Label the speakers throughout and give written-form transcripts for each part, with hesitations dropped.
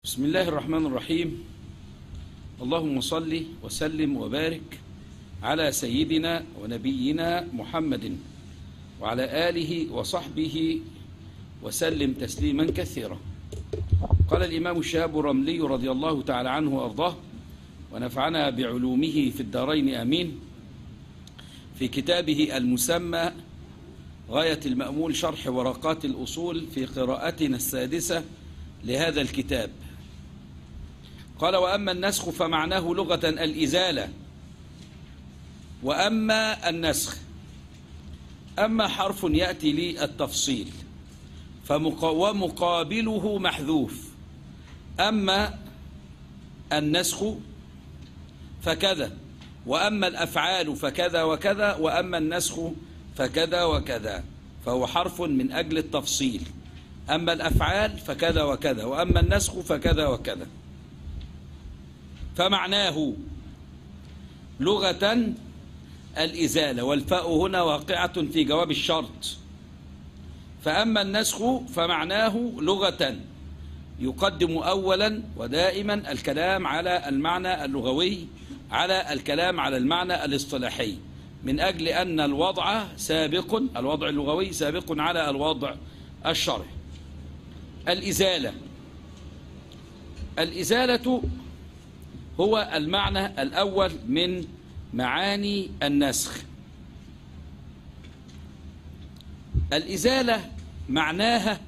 Speaker 1: بسم الله الرحمن الرحيم. اللهم صل وسلم وبارك على سيدنا ونبينا محمد وعلى آله وصحبه وسلم تسليما كثيرا. قال الإمام الشهاب الرملي رضي الله تعالى عنه وأرضاه ونفعنا بعلومه في الدارين آمين، في كتابه المسمى غاية المأمول شرح ورقات الأصول في قراءتنا السادسة لهذا الكتاب. قال: وأما النسخ فمعناه لغة الإزالة. وأما النسخ، أما حرف يأتي للتفصيل ومقابله محذوف. أما النسخ فكذا، وأما الأفعال فكذا وكذا، وأما النسخ فكذا وكذا، فهو حرف من أجل التفصيل. أما الأفعال فكذا وكذا، وأما النسخ فكذا وكذا. فمعناه لغة الإزالة، والفاء هنا واقعة في جواب الشرط. فأما النسخ فمعناه لغة، يقدم أولا ودائما الكلام على المعنى اللغوي على الكلام على المعنى الاصطلاحي، من أجل أن الوضع اللغوي سابق على الوضع الشرعي. الإزالة هو المعنى الأول من معاني النسخ. الإزالة معناها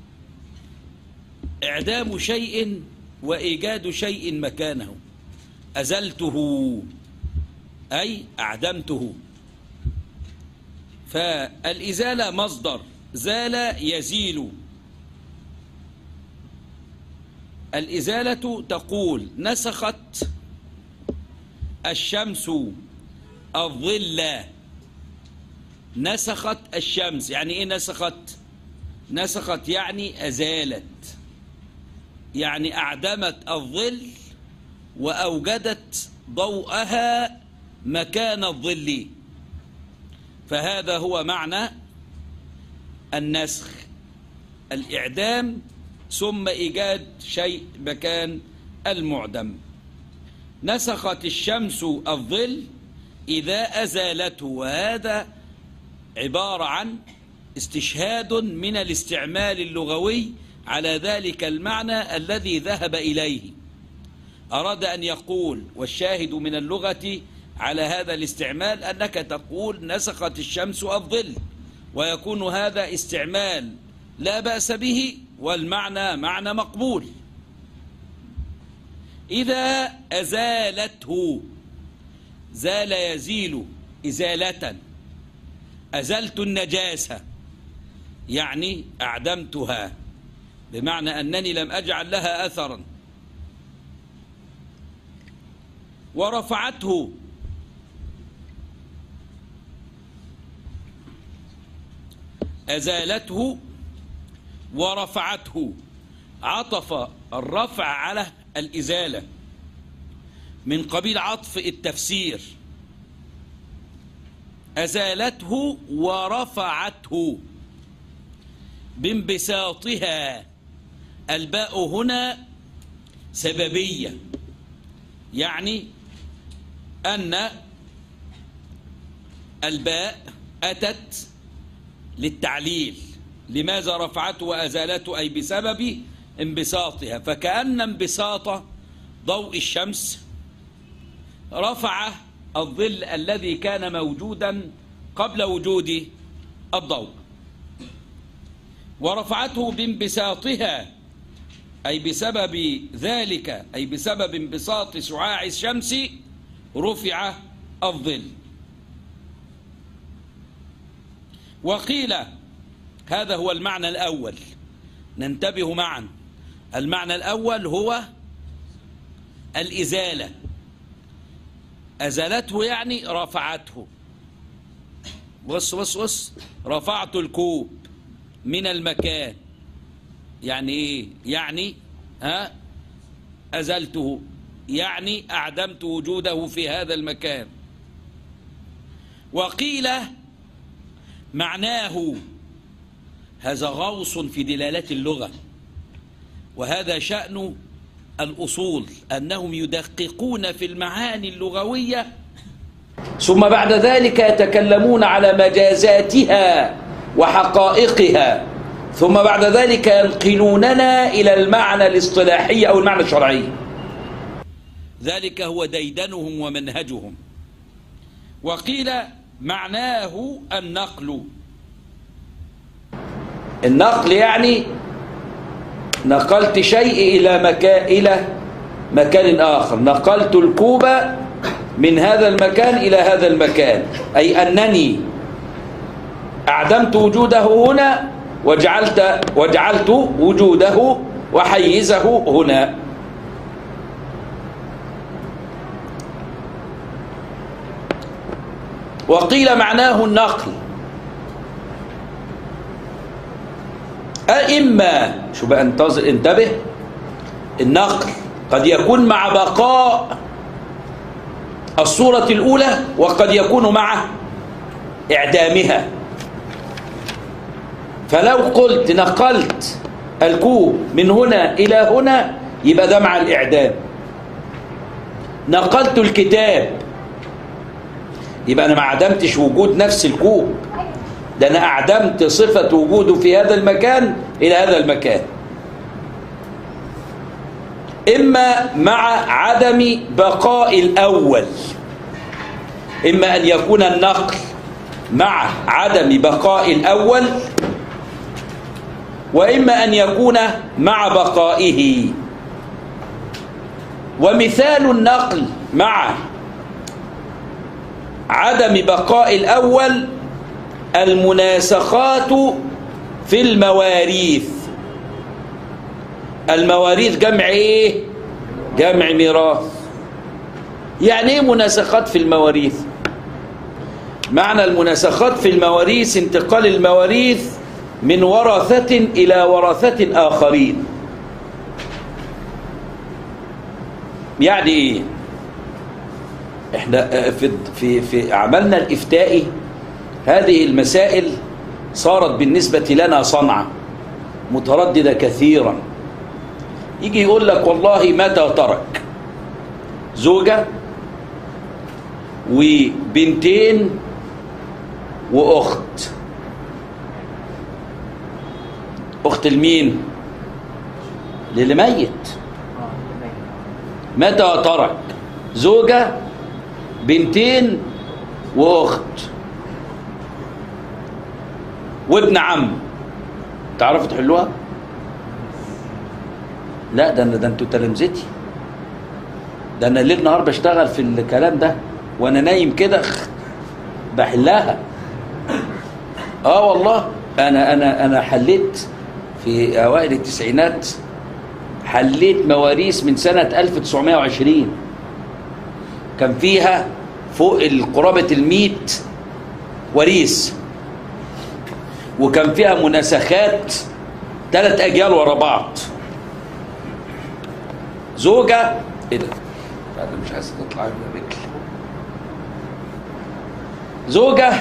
Speaker 1: إعدام شيء وإيجاد شيء مكانه. أزلته أي أعدمته. فالإزالة مصدر زال يزيل. الإزالة تقول: نسخت الشمس الظل. نسخت الشمس يعني إيه نسخت؟ نسخت يعني أزالت، يعني أعدمت الظل وأوجدت ضوءها مكان الظل. فهذا هو معنى النسخ: الإعدام ثم إيجاد شيء مكان المعدم. نسخت الشمس الظل إذا أزالته، وهذا عبارة عن استشهاد من الاستعمال اللغوي على ذلك المعنى الذي ذهب إليه. أراد أن يقول، والشاهد من اللغة على هذا الاستعمال أنك تقول نسخت الشمس الظل، ويكون هذا استعمال لا بأس به، والمعنى معنى مقبول. إذا أزالته، زال يزيل إزالة. أزلت النجاسة يعني أعدمتها، بمعنى أنني لم أجعل لها أثرا. ورفعته، أزالته ورفعته، عطف الرفع على الإزالة من قبيل عطف التفسير. أزالته ورفعته بانبساطها. الباء هنا سببية، يعني أن الباء أتت للتعليل. لماذا رفعته وأزالته؟ أي بسبب انبساطها. فكأن انبساط ضوء الشمس رفع الظل الذي كان موجودا قبل وجود الضوء. ورفعته بانبساطها أي بسبب ذلك، أي بسبب انبساط شعاع الشمس رفع الظل. وقيل هذا هو المعنى الأول. ننتبه معا. المعنى الأول هو الإزالة. أزالته يعني رفعته. بص رفعت الكوب من المكان. يعني إيه؟ يعني أزلته، يعني أعدمت وجوده في هذا المكان. وقيل معناه، هذا غوص في دلالات اللغة، وهذا شأن الأصول أنهم يدققون في المعاني اللغوية، ثم بعد ذلك يتكلمون على مجازاتها وحقائقها، ثم بعد ذلك ينقلوننا إلى المعنى الاصطلاحي أو المعنى الشرعي. ذلك هو ديدنهم ومنهجهم. وقيل معناه النقل. النقل يعني نقلت شيء إلى مكان آخر، نقلت الكوب من هذا المكان إلى هذا المكان، أي أنني أعدمت وجوده هنا وجعلت وجوده وحيزه هنا. وقيل معناه النقل، إما شو بقى انتبه، النقل قد يكون مع بقاء الصورة الأولى وقد يكون مع إعدامها. فلو قلت نقلت الكوب من هنا إلى هنا يبقى ده مع الإعدام. نقلت الكتاب يبقى أنا ما أعدمتش وجود نفس الكوب، ده أنا أعدمت صفة وجوده في هذا المكان إلى هذا المكان. إما مع عدم بقاء الأول، إما أن يكون النقل مع عدم بقاء الأول، وإما أن يكون مع بقائه. ومثال النقل مع عدم بقاء الأول المناسخات في المواريث. المواريث جمع إيه؟ جمع ميراث. يعني إيه مناسخات في المواريث؟ معنى المناسخات في المواريث انتقال المواريث من ورثة إلى ورثة آخرين. يعني إيه؟ إحنا في عملنا الإفتائي هذه المسائل صارت بالنسبة لنا صنعة مترددة كثيرا. يجي يقول لك والله متى ترك زوجة وبنتين وأخت. أخت المين؟ للي ميت. متى ترك زوجة بنتين وأخت وابن عم. تعرفوا تحلوها؟ لا، ده انتوا تلامذتي. ده انا ليل نهار بشتغل في الكلام ده وانا نايم كده بحلها. والله انا حليت في اوائل التسعينات، حليت مواريث من سنة 1920 كان فيها فوق قرابة 100 وريث، وكان فيها مناسخات 3 أجيال ورا بعض. زوجة ايه ده؟ انا مش عايز تطلع من الرجل. زوجة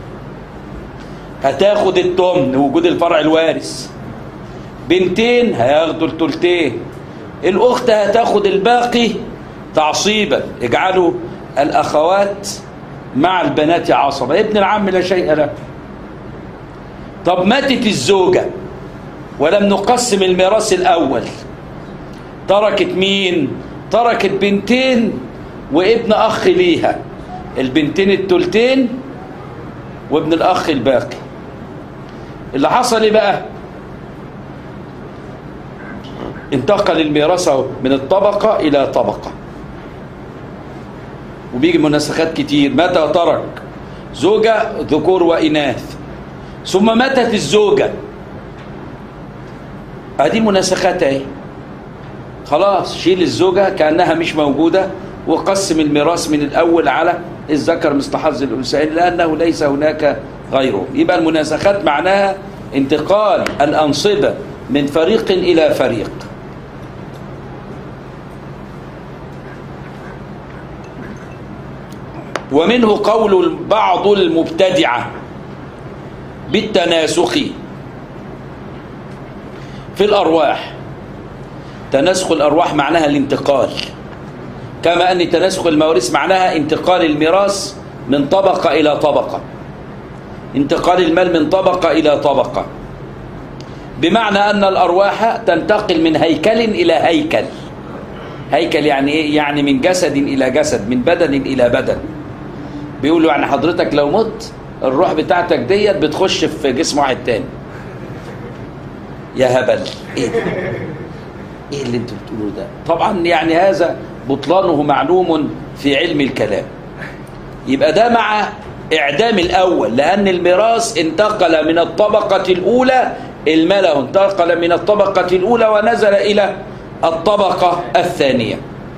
Speaker 1: هتاخد التمن وجود الفرع الوارث، بنتين هياخدوا التلتين، الأخت هتاخد الباقي تعصيبا. اجعلوا الأخوات مع البنات عصبة. ابن العم لا شيء له. طب ماتت الزوجة ولم نقسم الميراث الأول، تركت مين؟ تركت بنتين وابن أخ ليها، البنتين التلتين وابن الأخ الباقي. اللي حصل ايه بقى؟ انتقل الميراث من الطبقة إلى طبقة، وبيجي مناسخات كتير. متى ترك زوجة ذكور وإناث، ثم ماتت الزوجة، ادي مناسخات اهي. خلاص شيل الزوجة كأنها مش موجودة وقسم الميراث من الأول على الذكر مثل حظ الأنثيين لأنه ليس هناك غيره. يبقى المناسخات معناها انتقال الأنصبة من فريق إلى فريق. ومنه قول بعض المبتدعة بالتناسخ في الأرواح. تناسخ الأرواح معناها الانتقال، كما أن تناسخ المواريث معناها انتقال الميراث من طبقة إلى طبقة، انتقال المال من طبقة إلى طبقة، بمعنى أن الأرواح تنتقل من هيكل إلى هيكل. هيكل يعني إيه؟ يعني من جسد إلى جسد، من بدن إلى بدن. بيقولوا يعني حضرتك لو مت الروح بتاعتك ديت بتخش في جسم واحد تاني. يا هبل، إيه ده؟ إيه اللي أنتوا بتقولوه ده؟ طبعا يعني هذا بطلانه معلوم في علم الكلام. يبقى ده مع إعدام الأول، لأن الميراث انتقل من الطبقة الأولى، المال انتقل من الطبقة الأولى ونزل إلى الطبقة الثانية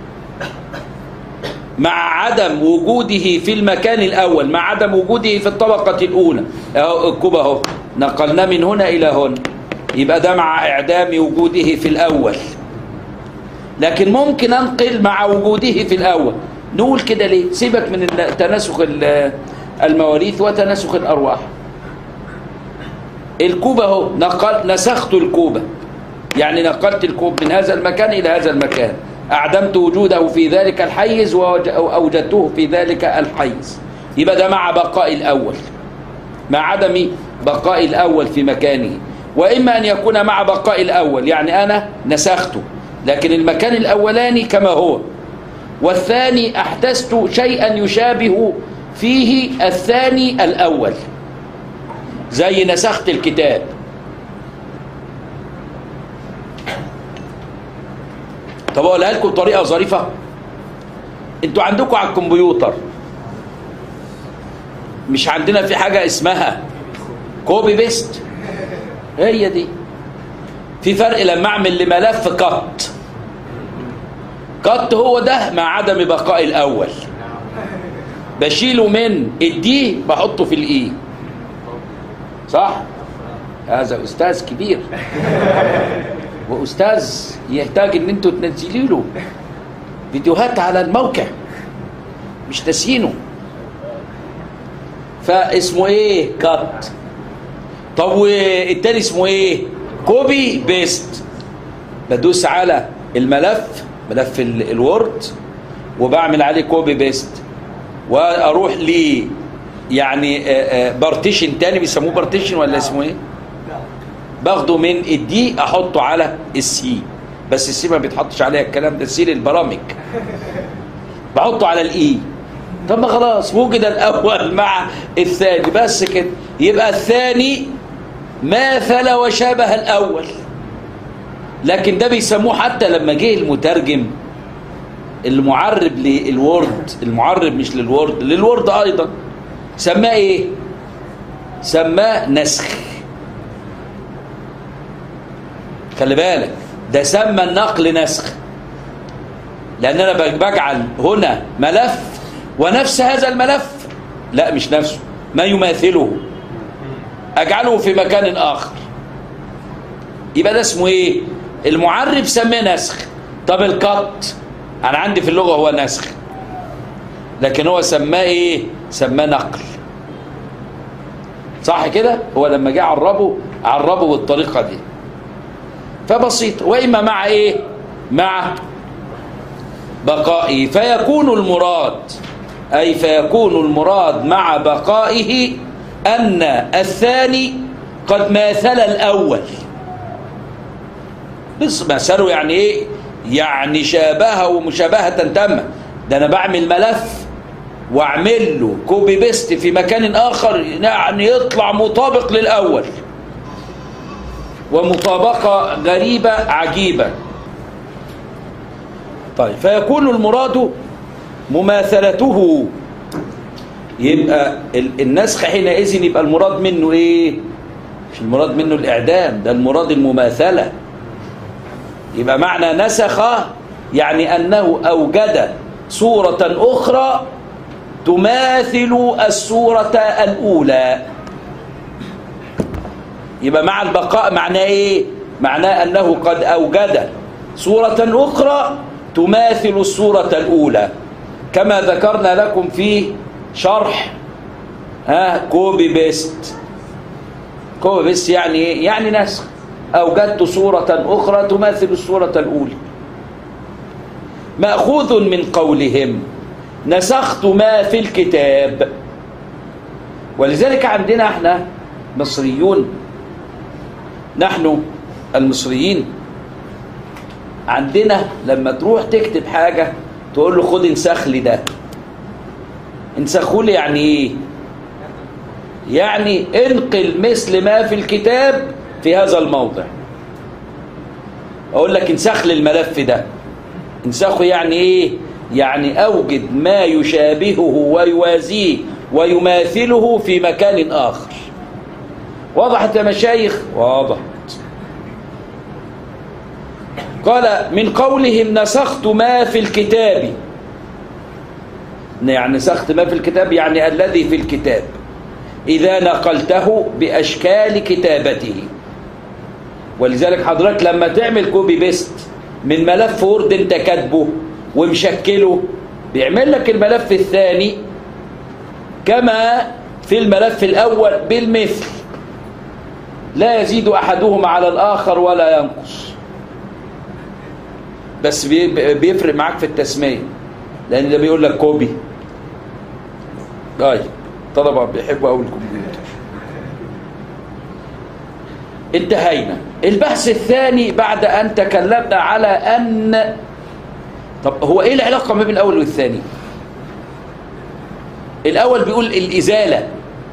Speaker 1: مع عدم وجوده في المكان الأول، مع عدم وجوده في الطبقة الأولى. الكوب اهو نقلنا من هنا إلى هنا، يبقى ده مع إعدام وجوده في الأول. لكن ممكن أنقل مع وجوده في الأول. نقول كده ليه؟ سيبك من تناسخ المواريث وتناسخ الأرواح. الكوبة اهو نسخت الكوبة، يعني نقلت الكوب من هذا المكان إلى هذا المكان، أعدمت وجوده في ذلك الحيز وأوجدته في ذلك الحيز. يبقى ده مع بقاء الأول، مع عدم بقاء الأول في مكانه. وإما أن يكون مع بقاء الأول، يعني أنا نسخته لكن المكان الأولاني كما هو، والثاني أحدثت شيئا يشابه فيه الثاني الأول، زي نسخت الكتاب. طب أقولها لكم بطريقة ظريفة. انتوا عندكم على الكمبيوتر مش عندنا في حاجة اسمها كوبي بيست؟ هي دي. في فرق لما اعمل لملف كات هو ده مع عدم بقاء الأول، بشيله من الدي بحطه في الإي، صح؟ هذا أستاذ كبير وأستاذ يحتاج إن أنتوا تنزلوا له فيديوهات على الموقع، مش ناسينه. فاسمه إيه؟ كات. طب والتاني اسمه إيه؟ كوبي بيست. بدوس على الملف، ملف الوورد، وبعمل عليه كوبي بيست، واروح لي يعني بارتيشن تاني بيسموه بارتيشن ولا اسمه ايه؟ باخده من الدي احطه على السي، بس السي ما بيتحطش عليها الكلام ده، سي للبرامج. بحطه على الاي. طب ما خلاص وجد الاول مع الثاني، بس كده يبقى الثاني ماثل وشابه الاول. لكن ده بيسموه حتى لما جه المترجم المعرب للوورد، المعرب مش للوورد، للوورد ايضا، سماه ايه؟ سماه نسخ. خلي بالك، ده سمى النقل نسخ، لان انا بجعل هنا ملف ونفس هذا الملف، لا مش نفسه، ما يماثله، اجعله في مكان اخر. يبقى ده اسمه ايه؟ المعرب سماه نسخ. طب القط انا عندي في اللغة هو نسخ، لكن هو سماه ايه؟ سماه نقل، صح كده؟ هو لما جه عربه بالطريقة دي. فبسيط. وإما مع ايه؟ مع بقائه. فيكون المراد مع بقائه أن الثاني قد ماثل الأول. بس مثله يعني ايه؟ يعني شابهه مشابهة تامة. ده انا بعمل ملف واعمل له كوبي بيست في مكان اخر، يعني يطلع مطابق للاول، ومطابقة غريبة عجيبة. طيب، فيكون المراد مماثلته. يبقى النسخ حينئذ يبقى المراد منه ايه؟ مش المراد منه الاعدام، ده المراد المماثلة. يبقى معنى نسخ يعني أنه أوجد صورة أخرى تماثل الصورة الأولى. يبقى مع البقاء معناه إيه؟ معناه أنه قد أوجد صورة أخرى تماثل الصورة الأولى، كما ذكرنا لكم في شرح كوبي بيست. كوبي بيست يعني إيه؟ يعني نسخ، أوجدت صورة أخرى تماثل الصورة الأولى. مأخوذ من قولهم نسخت ما في الكتاب. ولذلك عندنا احنا مصريون، نحن المصريين عندنا لما تروح تكتب حاجة تقول له خد انسخ لي ده. انسخوا لي يعني ايه؟ يعني انقل مثل ما في الكتاب في هذا الموضع. اقول لك انسخ لي الملف ده. انسخه يعني ايه؟ يعني اوجد ما يشابهه ويوازيه ويماثله في مكان اخر. وضحت يا مشايخ؟ وضحت. قال من قولهم نسخت ما في الكتاب، يعني نسخت ما في الكتاب يعني الذي في الكتاب إذا نقلته بأشكال كتابته. ولذلك حضرتك لما تعمل كوبي بيست من ملف وورد انت كاتبه ومشكله، بيعمل لك الملف الثاني كما في الملف الأول بالمثل، لا يزيد أحدهما على الآخر ولا ينقص. بس بيفرق معاك في التسمية، لأن ده بيقول لك كوبي. طيب طبعا بيحبوا أول الكمبيوتر. انتهينا. البحث الثاني بعد أن تكلمنا على أن، طب هو إيه العلاقة ما بين الأول والثاني؟ الأول بيقول الإزالة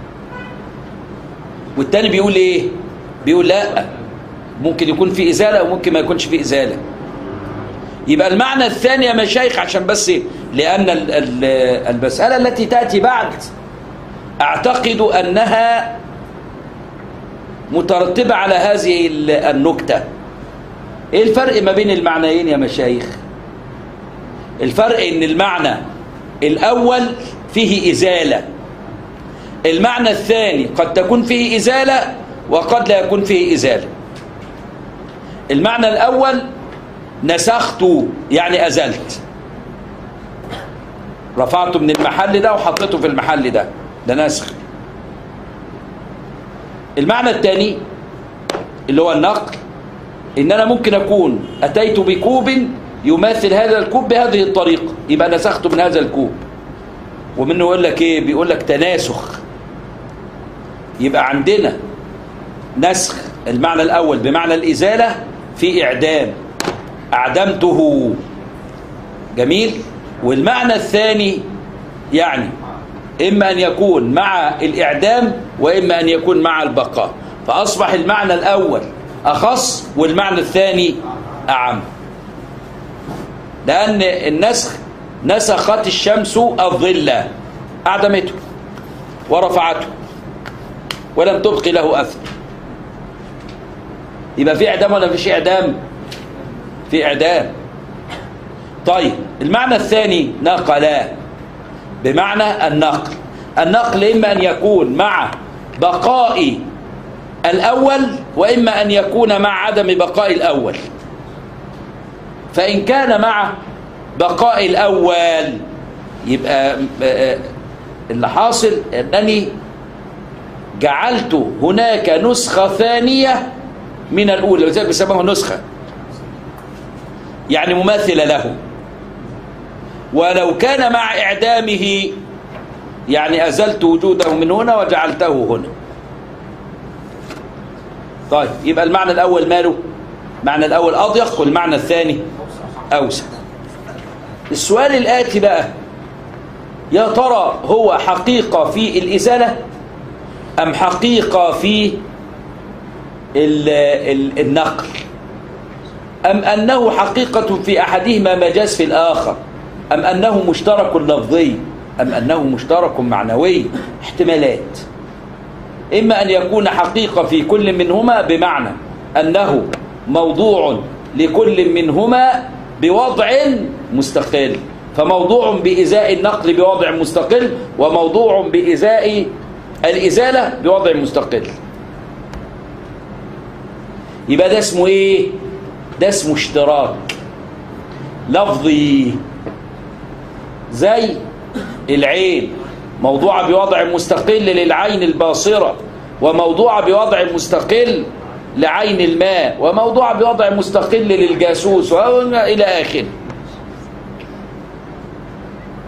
Speaker 1: والثاني بيقول إيه؟ بيقول لا، ممكن يكون في إزالة وممكن ما يكونش في إزالة. يبقى المعنى الثاني يا مشايخ، عشان بس لأن المسألة التي تأتي بعد أعتقد أنها مترتبة على هذه النكتة. إيه الفرق ما بين المعنيين يا مشايخ؟ الفرق إن المعنى الأول فيه إزالة، المعنى الثاني قد تكون فيه إزالة وقد لا يكون فيه إزالة. المعنى الأول نسخت يعني أزلت، رفعته من المحل ده وحطيته في المحل ده، ده نسخ. المعنى الثاني اللي هو النقل، إن أنا ممكن أكون أتيت بكوب يماثل هذا الكوب بهذه الطريقة، يبقى نسخته من هذا الكوب. ومنه يقول لك إيه؟ بيقول لك تناسخ. يبقى عندنا نسخ المعنى الأول بمعنى الإزالة في إعدام، أعدمته. جميل. والمعنى الثاني يعني إما أن يكون مع الإعدام وإما أن يكون مع البقاء، فأصبح المعنى الأول أخص والمعنى الثاني أعم. لأن النسخ نسخت الشمس الظل، أعدمته ورفعته ولم تبقي له أثر. يبقى في إعدام ولا فيش إعدام؟ في إعدام. طيب المعنى الثاني نقلا بمعنى النقل. النقل إما أن يكون مع بقاء الأول وإما أن يكون مع عدم بقاء الأول. فإن كان مع بقاء الأول يبقى اللي حاصل أنني جعلت هناك نسخة ثانية من الأولى، وذلك بيسموها نسخة يعني مماثلة له. ولو كان مع إعدامه يعني أزلت وجوده من هنا وجعلته هنا. طيب يبقى المعنى الأول ماله؟ المعنى الأول أضيق والمعنى الثاني أوسع. السؤال الآتي بقى، يا ترى هو حقيقة في الإزالة أم حقيقة في النقل، أم أنه حقيقة في أحدهما مجاز في الآخر، أم أنه مشترك لفظي، أم أنه مشترك معنوي؟ احتمالات. إما أن يكون حقيقة في كل منهما بمعنى أنه موضوع لكل منهما بوضع مستقل، فموضوع بإزاء النقل بوضع مستقل وموضوع بإزاء الإزالة بوضع مستقل. يبقى ده اسمه إيه؟ ده اسمه اشتراك لفظي. زي العين موضوعة بوضع مستقل للعين الباصرة، وموضوعة بوضع مستقل لعين الماء، وموضوعة بوضع مستقل للجاسوس، وإلى آخره.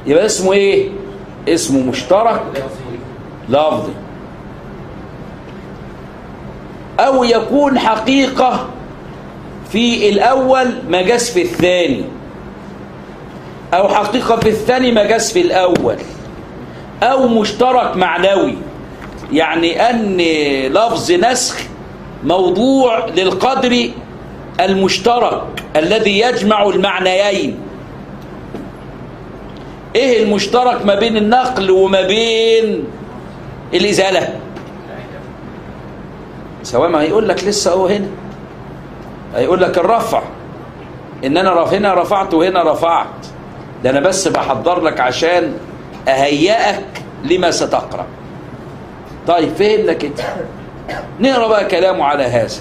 Speaker 1: يبقى اسمه ايه؟ اسمه مشترك لفظي. او يكون حقيقة في الاول مجاز في الثاني، او حقيقة في الثاني مجاز في الاول، او مشترك معنوي، يعني ان لفظ نسخ موضوع للقدر المشترك الذي يجمع المعنيين. ايه المشترك ما بين النقل وما بين الازاله؟ سواء ما هيقول لك لسه اهو هنا، هيقول لك الرفع، ان انا هنا رفعت وهنا رفعت، ده انا بس بحضر لك عشان اهيئك لما ستقرأ. طيب فهمنا كده، نقرأ بقى كلامه على هذا.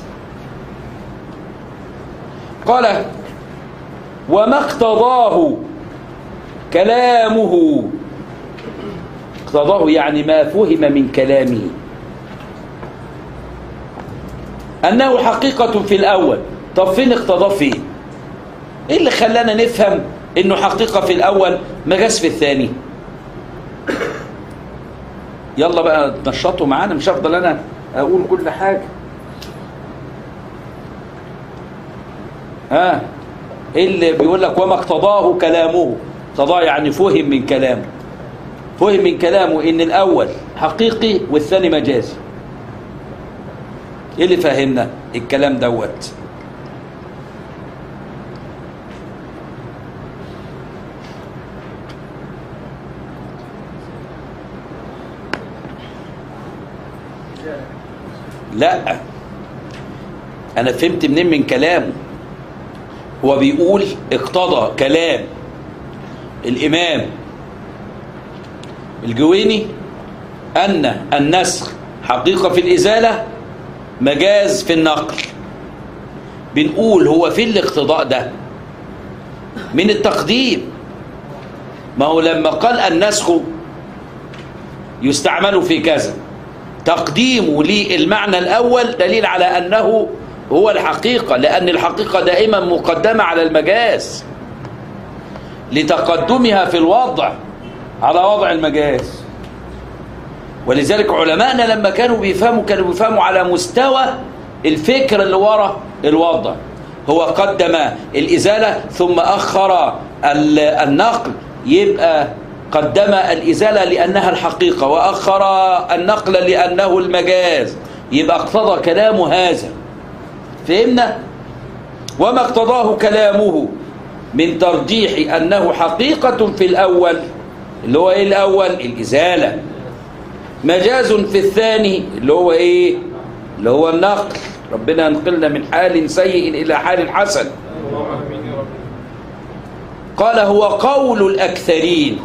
Speaker 1: قال وما اقتضاه كلامه، اقتضاه يعني ما فهم من كلامه، أنه حقيقة في الأول. طب فين اقتضاه فيه؟ إيه اللي خلانا نفهم إنه حقيقة في الأول مجاز في الثاني؟ يلا بقى تنشطوا معانا، مش هفضل أنا أقول كل حاجة. إيه اللي بيقول لك وما اقتضاه كلامه؟ اقتضاه يعني فهم من كلامه، فهم من كلامه إن الأول حقيقي والثاني مجازي. إيه اللي فهمنا الكلام دوت؟ لا، أنا فهمت منين من كلامه. هو بيقول اقتضى كلام الإمام الجويني أن النسخ حقيقة في الإزالة مجاز في النقل. بنقول هو في الاقتضاء ده من التقديم. ما هو لما قال النسخ يستعمل في كذا، تقديمه للمعنى الأول دليل على أنه هو الحقيقة، لأن الحقيقة دائما مقدمة على المجاز لتقدمها في الوضع على وضع المجاز. ولذلك علماءنا لما كانوا بيفهموا على مستوى الفكر اللي وراء الوضع. هو قدم الإزالة ثم أخر النقل، يبقى قدم الإزالة لأنها الحقيقة وأخر النقل لأنه المجاز، يبقى اقتضى كلامه هذا. فهمنا؟ وما اقتضاه كلامه من ترجيح أنه حقيقة في الأول، اللي هو إيه الأول؟ الإزالة. مجاز في الثاني اللي هو إيه؟ اللي هو النقل. ربنا ينقلنا من حال سيء إلى حال حسن. قال هو قول الأكثرين،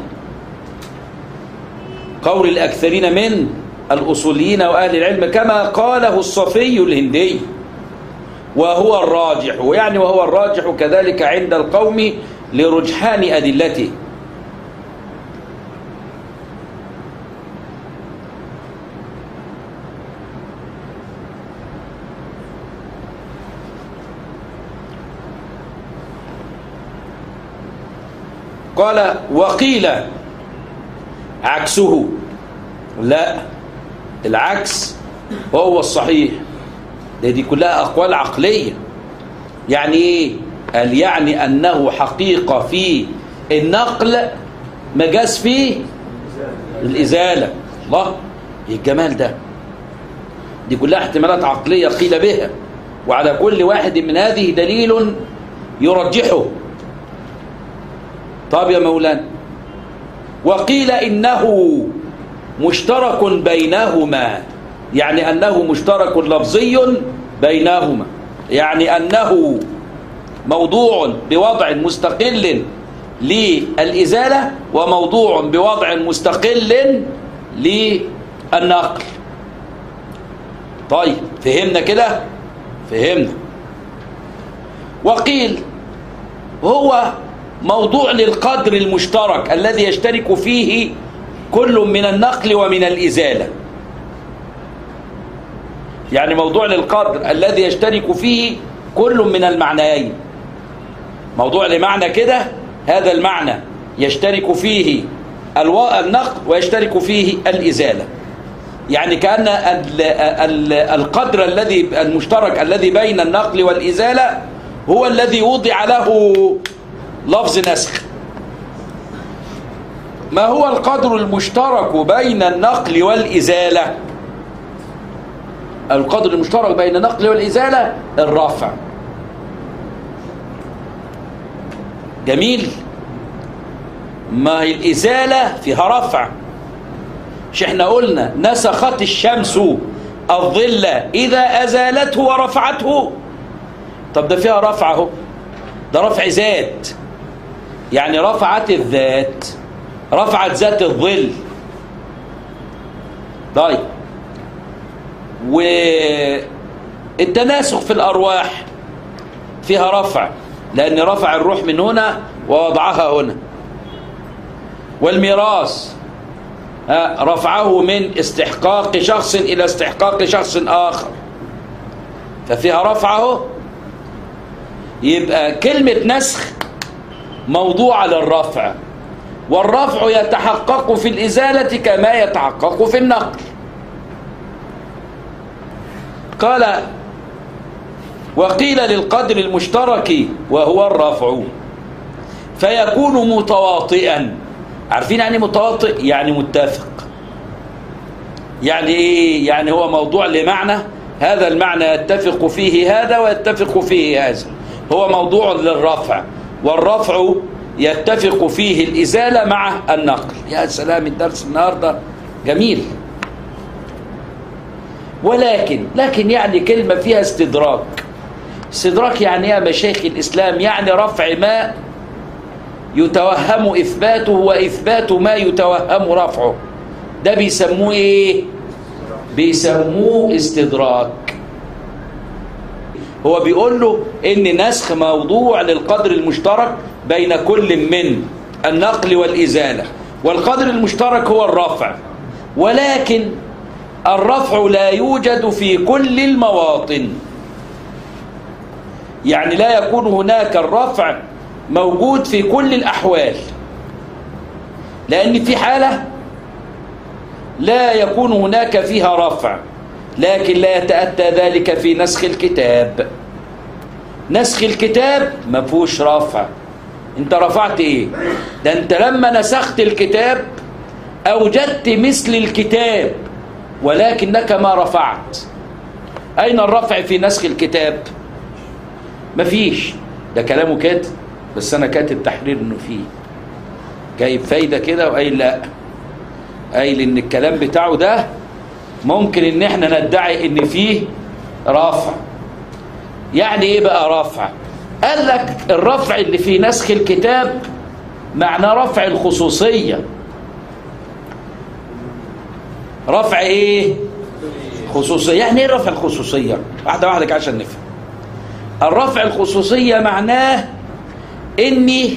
Speaker 1: قول الأكثرين من الأصوليين وأهل العلم، كما قاله الصفي الهندي، وهو الراجح، يعني وهو الراجح كذلك عند القوم لرجحان أدلته. قال وقيل عكسه، لا، العكس هو الصحيح. دي كلها أقوال عقلية. يعني إيه؟ قال يعني أنه حقيقة في النقل مجاز في الإزالة. الله، إيه الجمال ده! دي كلها احتمالات عقلية قيل بها، وعلى كل واحد من هذه دليل يرجحه. طب يا مولانا، وقيل إنه مشترك بينهما، يعني أنه مشترك لفظي بينهما، يعني أنه موضوع بوضع مستقل للإزالة وموضوع بوضع مستقل للنقل. طيب فهمنا كده؟ فهمنا. وقيل هو موضوع للقدر المشترك الذي يشترك فيه كل من النقل ومن الإزالة، يعني موضوع للقدر الذي يشترك فيه كل من المعنيين. موضوع لمعنى كده، هذا المعنى يشترك فيه النقل ويشترك فيه الإزالة. يعني كأن القدر الذي المشترك الذي بين النقل والإزالة هو الذي وضع له لفظ نسخ. ما هو القدر المشترك بين النقل والإزالة؟ القدر المشترك بين النقل والإزالة الرفع. جميل. ما هي الإزالة فيها رفع. مش احنا قلنا نسخت الشمس الظل إذا أزالته ورفعته؟ طب ده فيها رفع اهو، ده رفع ذات، يعني رفعت الذات، رفعت ذات الظل. طيب، والتناسخ في الأرواح فيها رفع، لأن رفع الروح من هنا ووضعها هنا. والميراث رفعه من استحقاق شخص إلى استحقاق شخص آخر، ففيها رفعه. يبقى كلمة نسخ موضوعة للرفع، والرفع يتحقق في الإزالة كما يتحقق في النقل. قال: وقيل للقدر المشترك وهو الرفع فيكون متواطئا. عارفين يعني متواطئ؟ يعني متفق. يعني ايه؟ يعني هو موضوع لمعنى، هذا المعنى يتفق فيه هذا ويتفق فيه هذا، هو موضوع للرفع، والرفع يتفق فيه الإزالة مع النقل. يا سلام، الدرس النهاردة جميل. لكن يعني كلمة فيها استدراك. استدراك يعني يا مشايخ الإسلام؟ يعني رفع ما يتوهم إثباته وإثبات ما يتوهم رفعه. ده بيسموه إيه؟ بيسموه استدراك. هو بيقول له إن نسخ موضوع للقدر المشترك بين كل من النقل والإزالة، والقدر المشترك هو الرفع، ولكن الرفع لا يوجد في كل المواطن. يعني لا يكون هناك الرفع موجود في كل الأحوال، لأن في حالة لا يكون هناك فيها رفع، لكن لا يتأتى ذلك في نسخ الكتاب. نسخ الكتاب ما فيهوش رفع. انت رفعت ايه؟ ده انت لما نسخت الكتاب أوجدت مثل الكتاب ولكنك ما رفعت. أين الرفع في نسخ الكتاب؟ مفيش. ده كلامه كده، بس أنا كاتب تحرير إنه فيه، جايب فايدة كده وقايل لا، قايل إن الكلام بتاعه ده ممكن إن إحنا ندعي إن فيه رفع. يعني إيه بقى رفع؟ قال لك الرفع اللي في نسخ الكتاب معناه رفع الخصوصية. رفع ايه؟ خصوصية. يعني ايه رفع الخصوصية؟ واحدة كده عشان نفهم. الرفع الخصوصية معناه اني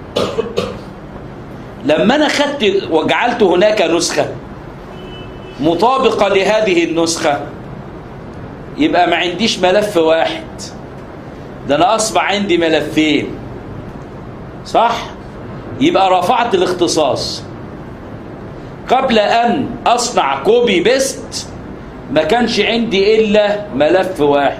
Speaker 1: لما انا خدت وجعلت هناك نسخة مطابقة لهذه النسخة، يبقى ما عنديش ملف واحد، ده انا اصبح عندي ملفين، صح؟ يبقى رفعت الاختصاص. قبل أن أصنع كوبي بيست ما كانش عندي إلا ملف واحد.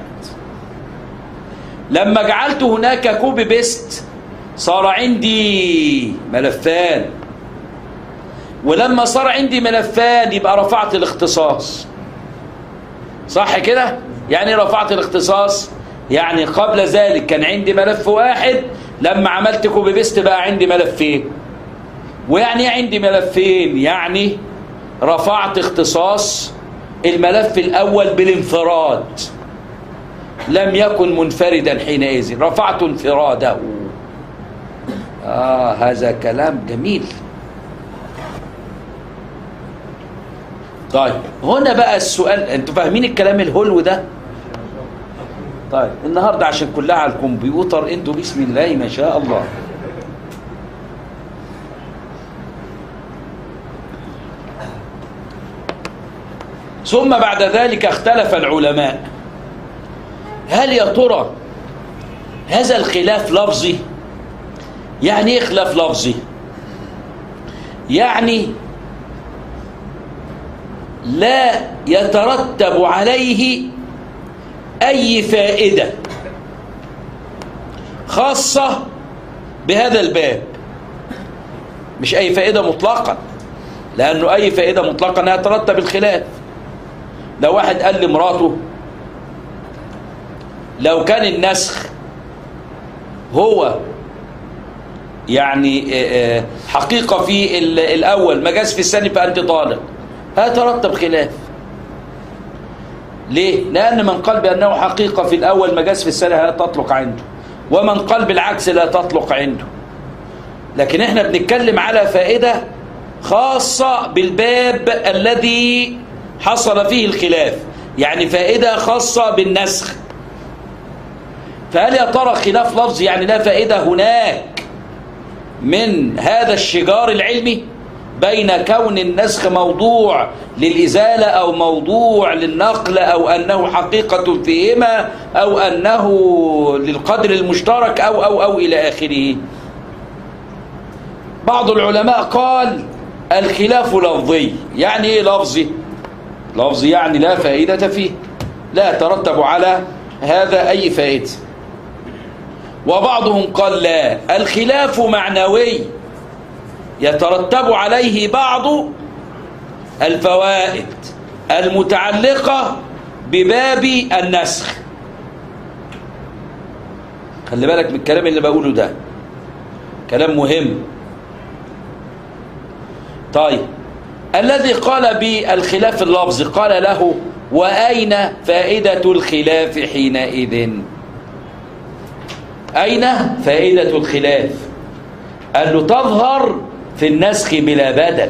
Speaker 1: لما جعلت هناك كوبي بيست صار عندي ملفان، ولما صار عندي ملفان يبقى رفعت الاختصاص، صح كده؟ يعني رفعت الاختصاص، يعني قبل ذلك كان عندي ملف واحد، لما عملت كوبي بيست بقى عندي ملفين. ويعني عندي ملفين، يعني رفعت اختصاص الملف الأول بالانفراد، لم يكن منفردا حينئذ، رفعت انفراده. هذا كلام جميل. طيب هنا بقى السؤال، انتوا فاهمين الكلام الهلو ده؟ طيب النهاردة عشان كلها على الكمبيوتر انتوا بسم الله ما شاء الله. ثم بعد ذلك اختلف العلماء، هل يا ترى هذا الخلاف لفظي؟ يعني ايه خلاف لفظي؟ يعني لا يترتب عليه أي فائدة خاصة بهذا الباب، مش أي فائدة مطلقا، لأنه أي فائدة مطلقا يترتب الخلاف. لو واحد قال لمراته لو كان النسخ هو يعني حقيقة في الأول ما جاز في الثاني فأنت طالق، هيترتب خلاف. ليه؟ لأن من قال بأنه حقيقة في الأول ما جاز في الثاني لا تطلق عنده، ومن قال بالعكس لا تطلق عنده. لكن احنا بنتكلم على فائدة خاصة بالباب الذي حصل فيه الخلاف، يعني فائدة خاصة بالنسخ. فهل يا ترى خلاف لفظي يعني لا فائدة هناك من هذا الشجار العلمي بين كون النسخ موضوع للإزالة أو موضوع للنقل أو أنه حقيقة فيهما أو أنه للقدر المشترك أو إلى آخره؟ بعض العلماء قال الخلاف لفظي. يعني إيه لفظي؟ لفظي يعني لا فائدة فيه، لا يترتب على هذا أي فائدة. وبعضهم قال لا، الخلاف معنوي يترتب عليه بعض الفوائد المتعلقة بباب النسخ. خلي بالك من الكلام اللي بقوله ده، كلام مهم. طيب، الذي قال بالخلاف اللفظي قال له وأين فائدة الخلاف حينئذ؟ أين فائدة الخلاف؟ قال له تظهر في النسخ بلا بدل.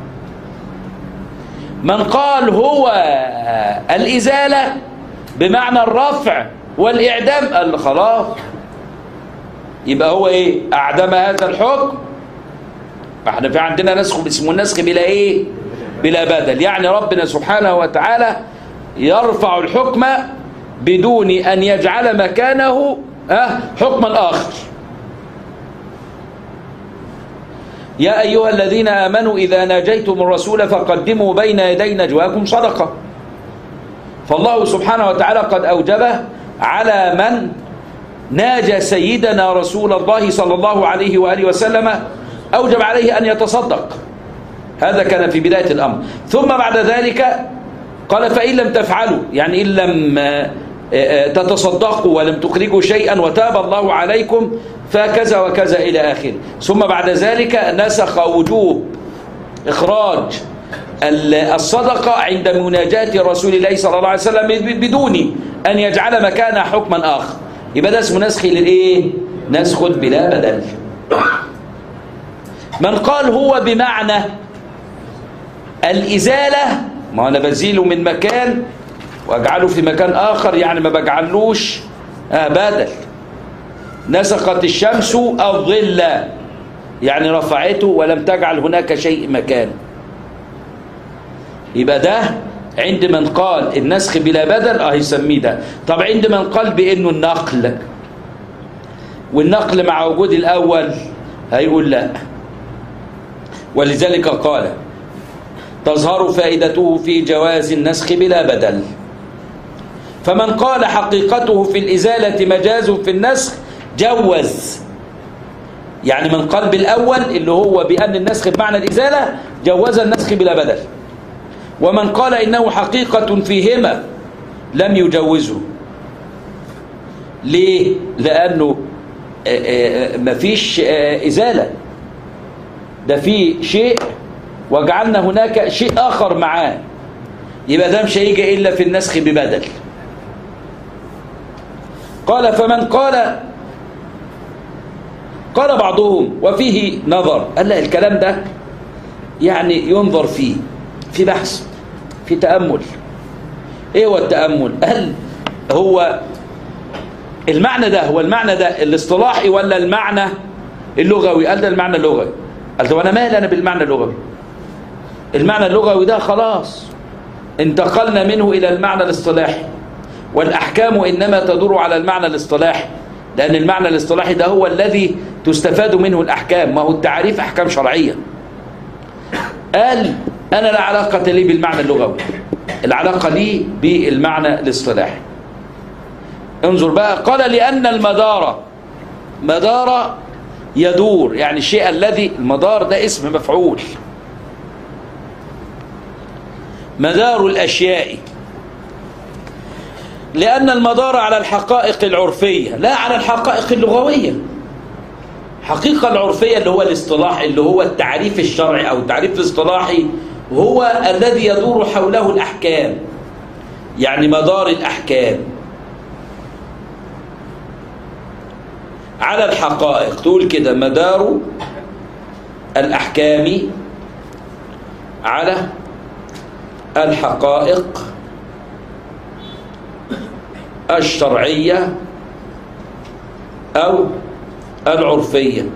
Speaker 1: من قال هو الإزالة بمعنى الرفع والإعدام قال له خلاص، يبقى هو إيه؟ أعدم هذا الحكم. احنا في عندنا نسخ اسمه النسخ بلا إيه؟ بلا بدل. يعني ربنا سبحانه وتعالى يرفع الحكم بدون أن يجعل مكانه حكما آخر. يا أيها الذين آمنوا إذا ناجيتم الرسول فقدموا بين يدي نجواكم صدقة. فالله سبحانه وتعالى قد أوجبه على من ناجى سيدنا رسول الله صلى الله عليه وآله وسلم، أوجب عليه أن يتصدق. هذا كان في بداية الأمر. ثم بعد ذلك قال فإن لم تفعلوا، يعني إن لم تتصدقوا ولم تخرجوا شيئا وتاب الله عليكم فكذا وكذا إلى آخره. ثم بعد ذلك نسخ وجوب إخراج الصدقة عند مناجاة رسول الله صلى الله عليه وسلم بدون أن يجعل مكانها حكما آخر. يبقى ده اسمه نسخ للإيه؟ نسخ بلا بدل. من قال هو بمعنى الإزالة، ما أنا بزيله من مكان وأجعله في مكان آخر، يعني ما بجعلوش بدل. نسخت الشمس الظل، يعني رفعته ولم تجعل هناك شيء مكانه. يبقى ده عند من قال النسخ بلا بدل هيسميه ده. طب عند من قال بأنه النقل، والنقل مع وجود الأول هيقول لا. ولذلك قال تظهر فائدته في جواز النسخ بلا بدل. فمن قال حقيقته في الإزالة مجاز في النسخ جوز، يعني من قال بالأول اللي هو بأن النسخ بمعنى الإزالة جوز النسخ بلا بدل. ومن قال إنه حقيقة فيهما لم يجوزه. ليه؟ لأنه مفيش إزالة، ده في شيء وجعلنا هناك شيء آخر معاه، يبقى ده مش هيجي إلا في النسخ ببدل. قال فمن قال بعضهم وفيه نظر، قال لا الكلام ده يعني ينظر فيه، في بحث، في تأمل. ايه هو التأمل؟ هل هو المعنى ده هو المعنى ده الاصطلاحي ولا المعنى اللغوي؟ قال ده المعنى اللغوي. قال طب انا مالي انا بالمعنى اللغوي؟ المعنى اللغوي ده خلاص انتقلنا منه الى المعنى الاصطلاحي، والاحكام انما تدور على المعنى الاصطلاحي، لان المعنى الاصطلاحي ده هو الذي تستفاد منه الاحكام. ما هو التعريف احكام شرعيه، قال أنا لا علاقة لي بالمعنى اللغوي، العلاقة لي بالمعنى الاصطلاحي. انظر بقى، قال لأن المدار مدار يدور، يعني الشيء الذي المدار ده اسم مفعول، مدار الأشياء، لأن المدار على الحقائق العرفية لا على الحقائق اللغوية. الحقيقة العرفية اللي هو الاصطلاح، اللي هو التعريف الشرعي أو التعريف الاصطلاحي، هو الذي يدور حوله الأحكام، يعني مدار الأحكام على الحقائق. تقول كده مدار الأحكام على الحقائق الشرعية أو العرفية.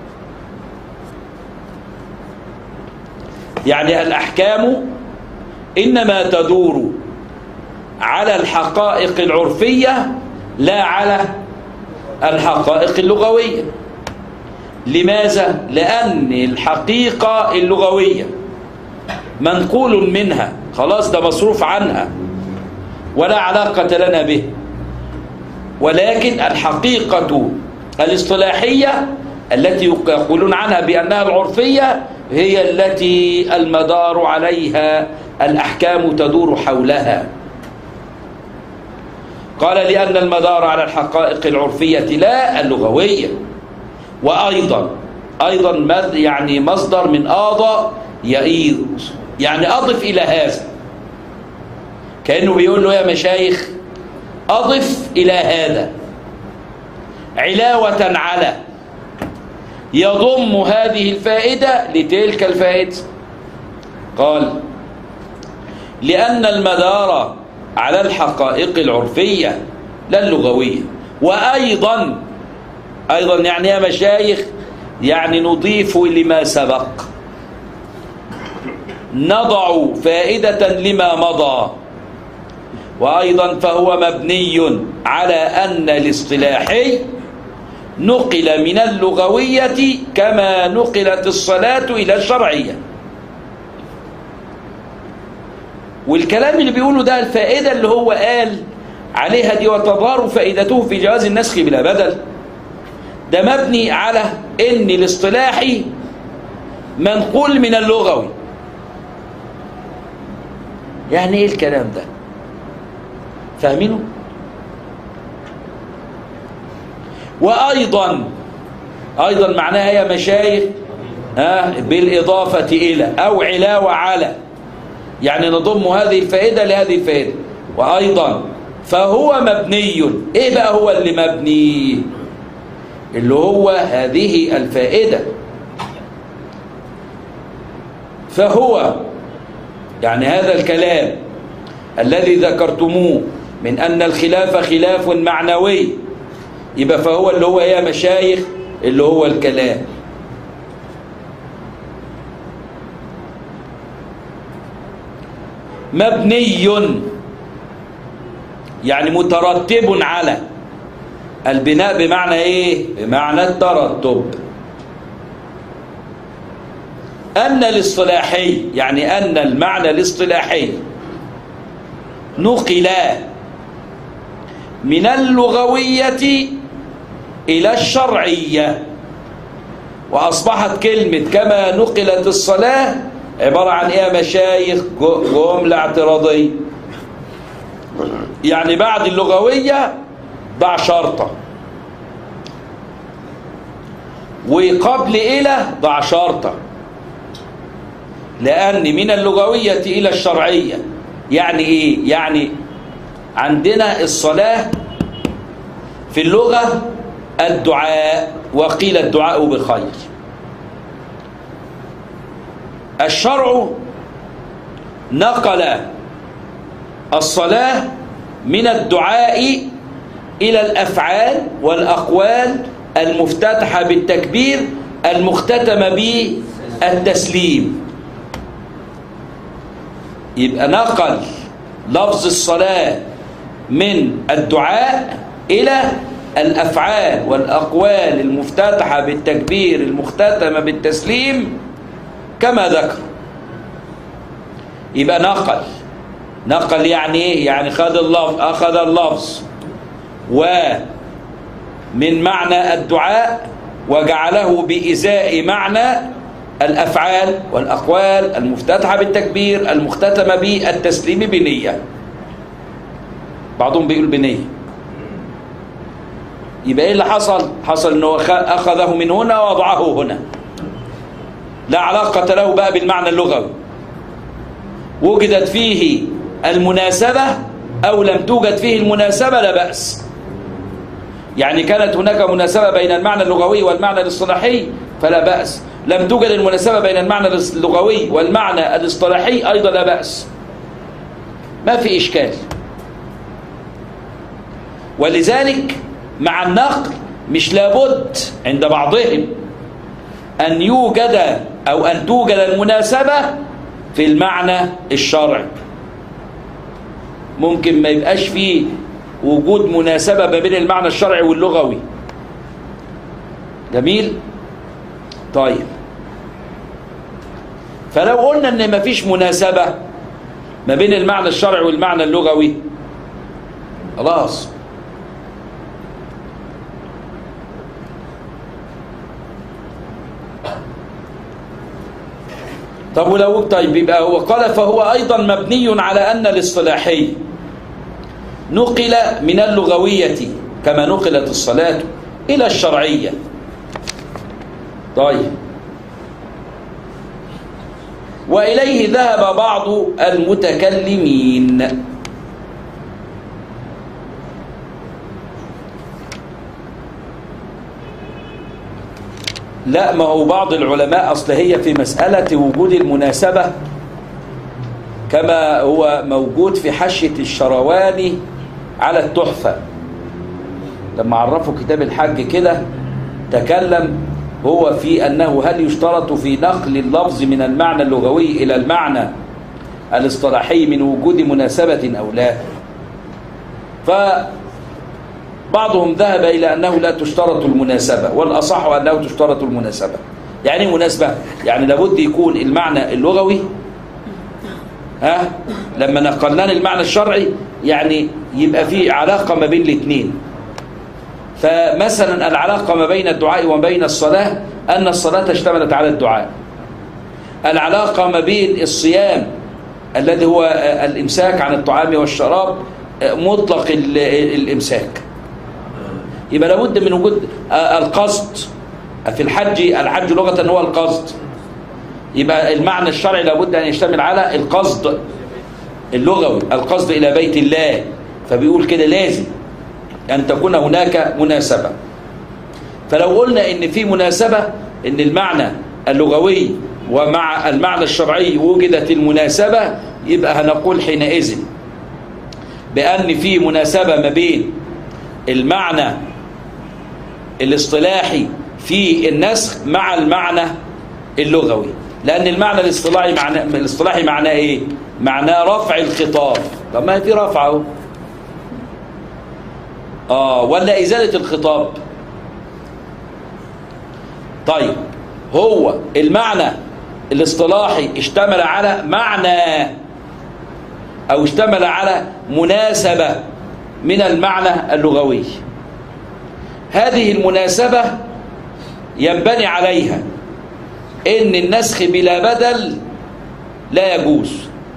Speaker 1: يعني الأحكام إنما تدور على الحقائق العرفية لا على الحقائق اللغوية. لماذا؟ لأن الحقيقة اللغوية منقول منها، خلاص ده مصروف عنها ولا علاقة لنا به، ولكن الحقيقة الاصطلاحية التي يقولون عنها بأنها العرفية هي التي المدار عليها الأحكام تدور حولها. قال لأن المدار على الحقائق العرفية لا اللغوية. وأيضا يعني مصدر من آضى يئيض، يعني أضف إلى هذا، كأنه بيقول له يا مشايخ أضف إلى هذا علاوة على، يضم هذه الفائدة لتلك الفائدة. قال لأن المدار على الحقائق العرفية لا اللغوية. وأيضا يعني يا مشايخ يعني نضيف لما سبق، نضع فائدة لما مضى. وأيضا فهو مبني على أن الاصطلاحي نقل من اللغوية كما نقلت الصلاة إلى الشرعية. والكلام اللي بيقوله ده الفائدة اللي هو قال عليها دي وتظهر فائدته في جواز النسخ بلا بدل، ده مبني على ان الاصطلاحي منقول من اللغوي. يعني ايه الكلام ده؟ فاهمينه؟ وأيضا معناها يا مشايخ بالإضافة إلى أو علاوة على، يعني نضم هذه الفائدة لهذه الفائدة. وأيضا فهو مبني. إيه بقى هو اللي مبني؟ اللي هو هذه الفائدة. فهو يعني هذا الكلام الذي ذكرتموه من أن الخلاف خلاف معنوي، يبقى فهو اللي هو يا مشايخ اللي هو الكلام. مبني يعني مترتب على. البناء بمعنى ايه؟ بمعنى الترتب. أن الاصطلاحي يعني أن المعنى الاصطلاحي نقل من اللغوية إلى الشرعية، وأصبحت كلمة كما نقلت الصلاة عبارة عن إيه يا مشايخ؟ جملة اعتراضية. يعني بعد اللغوية ضع شرطة، وقبل إلى ضع شرطة، لأن من اللغوية إلى الشرعية يعني إيه؟ يعني عندنا الصلاة في اللغة الدعاء، وقيل الدعاء بخير. الشرع نقل الصلاة من الدعاء إلى الأفعال والأقوال المفتتحة بالتكبير المختتمة بالتسليم. يبقى نقل لفظ الصلاة من الدعاء إلى الأفعال والأقوال المفتتحة بالتكبير المختتمة بالتسليم كما ذكر. يبقى نقل يعني ايه؟ يعني أخذ اللفظ ومن معنى الدعاء وجعله بإزاء معنى الأفعال والأقوال المفتتحة بالتكبير المختتمة بالتسليم بنية. بعضهم بيقول بنية. يبقى ايه اللي حصل؟ حصل انه أخذه من هنا ووضعه هنا، لا علاقة له بقى بالمعنى اللغوي. وجدت فيه المناسبة أو لم توجد فيه المناسبة لا بأس. يعني كانت هناك مناسبة بين المعنى اللغوي والمعنى الاصطلاحي فلا بأس، لم توجد المناسبة بين المعنى اللغوي والمعنى الاصطلاحي أيضا لا بأس، ما في إشكال. ولذلك مع النقل مش لابد عند بعضهم أن يوجد أو أن توجد المناسبة في المعنى الشرعي. ممكن ما يبقاش فيه وجود مناسبة ما بين المعنى الشرعي واللغوي. جميل. طيب، فلو قلنا ان ما فيش مناسبة ما بين المعنى الشرعي والمعنى اللغوي خلاص طب ولو طيب يبقى هو قال فهو أيضا مبني على أن الاصطلاحي نقل من اللغوية كما نقلت الصلاة إلى الشرعية. طيب، وإليه ذهب بعض المتكلمين. لا، ما هو بعض العلماء أصل هي في مسألة وجود المناسبة كما هو موجود في حاشية الشرواني على التحفة. لما عرفوا كتاب الحج كده تكلم هو في أنه هل يشترط في نقل اللفظ من المعنى اللغوي إلى المعنى الاصطلاحي من وجود مناسبة أو لا. فبعضهم ذهب إلى أنه لا تشترط المناسبة، والأصح أنه تشترط المناسبة. يعني مناسبة يعني لابد يكون المعنى اللغوي لما نقلنا المعنى الشرعي يعني يبقى في علاقة ما بين الاثنين. فمثلا العلاقة ما بين الدعاء وما بين الصلاة أن الصلاة اشتملت على الدعاء. العلاقة ما بين الصيام الذي هو الإمساك عن الطعام والشراب مطلق الإمساك. يبقى لابد من وجود القصد في الحج لغة هو القصد. يبقى المعنى الشرعي لابد أن يشتمل على القصد اللغوي، القصد إلى بيت الله. فبيقول كده لازم أن تكون هناك مناسبة. فلو قلنا إن في مناسبة، إن المعنى اللغوي ومع المعنى الشرعي وجدت المناسبة، يبقى هنقول حينئذ بأن في مناسبة ما بين المعنى الاصطلاحي في النسخ مع المعنى اللغوي. لأن المعنى الاصطلاحي معناه إيه؟ معناه رفع الخطاب. طب ما في رفعه ولا إزالة الخطاب؟ طيب، هو المعنى الاصطلاحي اشتمل على معنى أو اشتمل على مناسبة من المعنى اللغوي. هذه المناسبة ينبني عليها إن النسخ بلا بدل لا يجوز.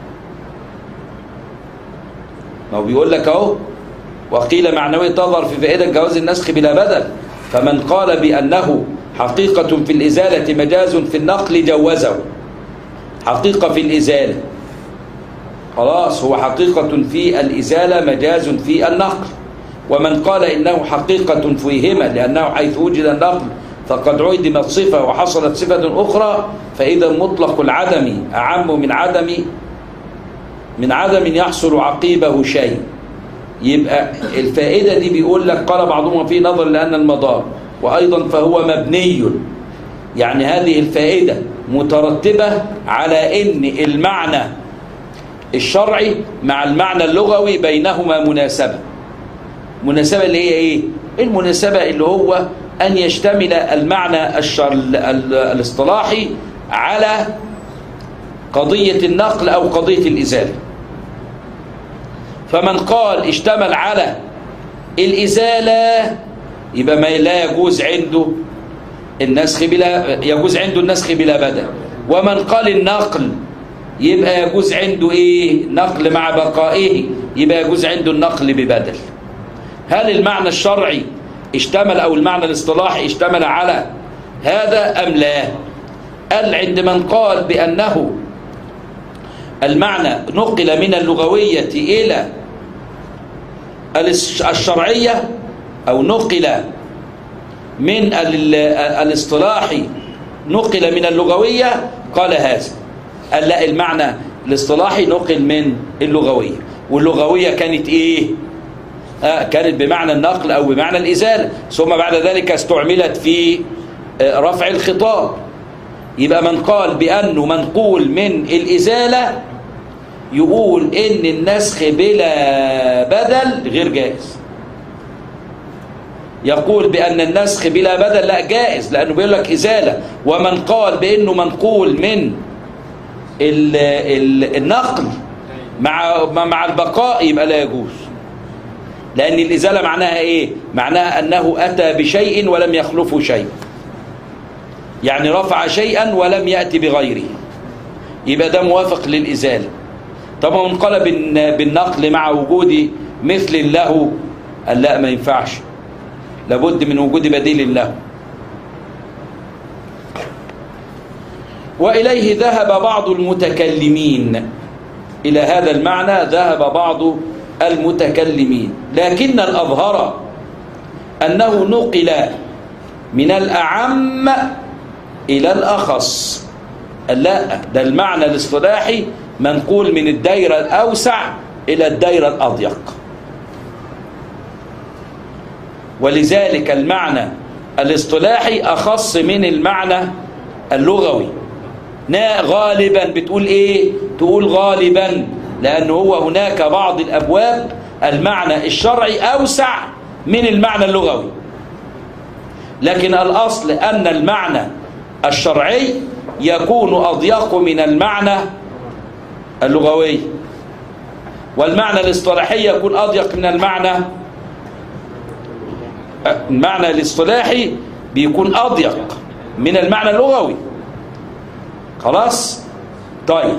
Speaker 1: ما هو بيقول لك أهو وقيل معنوي تظهر في فائدة جواز النسخ بلا بدل، فمن قال بأنه حقيقة في الإزالة مجاز في النقل جوزه. حقيقة في الإزالة خلاص، هو حقيقة في الإزالة مجاز في النقل. ومن قال إنه حقيقة فيهما لأنه حيث وجد النقل فقد عدمت صفة وحصلت صفة أخرى، فإذا مطلق العدم أعم من عدم يحصل عقيبه شيء. يبقى الفائدة دي بيقول لك قال بعضهم في نظر لأن المدار، وأيضا فهو مبني. يعني هذه الفائدة مترتبة على إن المعنى الشرعي مع المعنى اللغوي بينهما مناسبة اللي هي إيه؟ المناسبة اللي هو أن يشتمل المعنى الاصطلاحي على قضية النقل أو قضية الإزالة. فمن قال اشتمل على الإزالة يبقى ما لا يجوز عنده النسخ يجوز عنده النسخ بلا بدل. ومن قال النقل يبقى يجوز عنده ايه؟ نقل مع بقائه، يبقى يجوز عنده النقل ببدل. هل المعنى الشرعي اشتمل او المعنى الاصطلاحي اشتمل على هذا ام لا؟ قال عند من قال بأنه المعنى نقل من اللغوية إلى الشرعية أو نقل من الاصطلاحي نقل من اللغوية، قال هذا. قال لا، المعنى الاصطلاحي نقل من اللغوية، واللغوية كانت إيه؟ كانت بمعنى النقل أو بمعنى الإزالة، ثم بعد ذلك استعملت في رفع الخطاب. يبقى من قال بأنه منقول من الإزالة يقول إن النسخ بلا بدل غير جائز. يقول بأن النسخ بلا بدل لا جائز، لأنه بيقول لك إزالة. ومن قال بأنه منقول من النقل مع البقاء يبقى لا يجوز، لأن الإزالة معناها إيه؟ معناها أنه أتى بشيء ولم يخلفه شيء، يعني رفع شيئا ولم يأتي بغيره، يبقى ده موافق للإزالة. طبعا من قال بالنقل مع وجود مثل له قال لا، ما ينفعش، لابد من وجود بديل له. وإليه ذهب بعض المتكلمين، إلى هذا المعنى ذهب بعض المتكلمين، لكن الأظهر أنه نقل من الأعم إلى الأخص. لا، ده المعنى الاصطلاحي منقول من الدائرة الأوسع إلى الدائرة الأضيق، ولذلك المعنى الاصطلاحي أخص من المعنى اللغوي. غالبا بتقول إيه؟ تقول غالبا، لأنه هو هناك بعض الأبواب المعنى الشرعي أوسع من المعنى اللغوي، لكن الأصل أن المعنى الشرعي يكون أضيق من المعنى اللغوي، والمعنى الاصطلاحي يكون أضيق من المعنى الاصطلاحي بيكون أضيق من المعنى اللغوي. خلاص؟ طيب،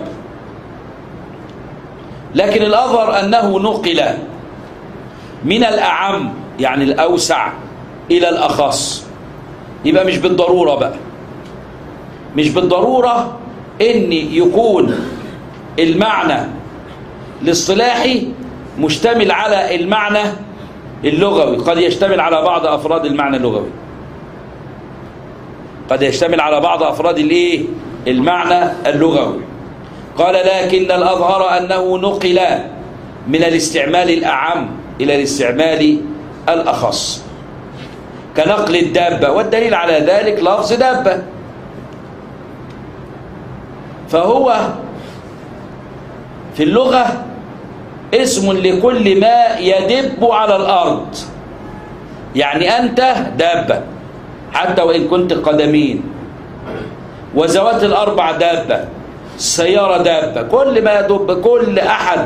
Speaker 1: لكن الأظهر أنه نقل من الأعم يعني الأوسع إلى الأخص. يبقى مش بالضرورة بقى، مش بالضرورة إن يكون المعنى الاصطلاحي مشتمل على المعنى اللغوي، قد يشتمل على بعض أفراد المعنى اللغوي، قد يشتمل على بعض أفراد الإيه؟ المعنى اللغوي. قال لكن الأظهر أنه نقل من الاستعمال الأعم إلى الاستعمال الأخص، كنقل الدابة، والدليل على ذلك لفظ دابة، فهو في اللغة اسم لكل ما يدب على الأرض. يعني أنت دابة حتى وإن كنت قدمين، وذوات الأربع دابة، السيارة دابة، كل ما يدب، كل أحد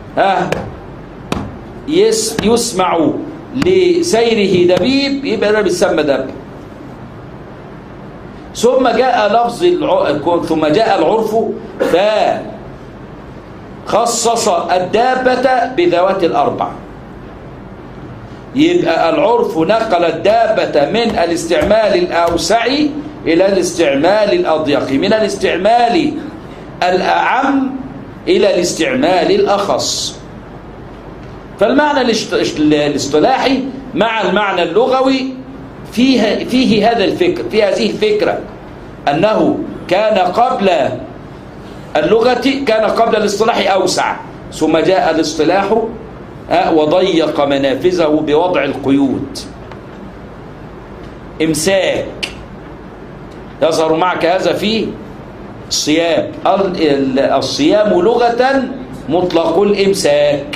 Speaker 1: يسمع لسيره دبيب يبقى ده بيسمى دابة. ثم جاء ثم جاء العرف فخصص الدابة بذوات الأربع. يبقى العرف نقل الدابة من الاستعمال الأوسع إلى الاستعمال الأضيق، من الاستعمال الأعم إلى الاستعمال الأخص. فالمعنى الاصطلاحي مع المعنى اللغوي فيه هذا الفكر، في هذه الفكرة أنه كان قبل اللغة، كان قبل الاصطلاح أوسع، ثم جاء الاصطلاح وضيق منافذه بوضع القيود. إمساك يظهر معك هذا في الصيام. الصيام لغة مطلق الإمساك،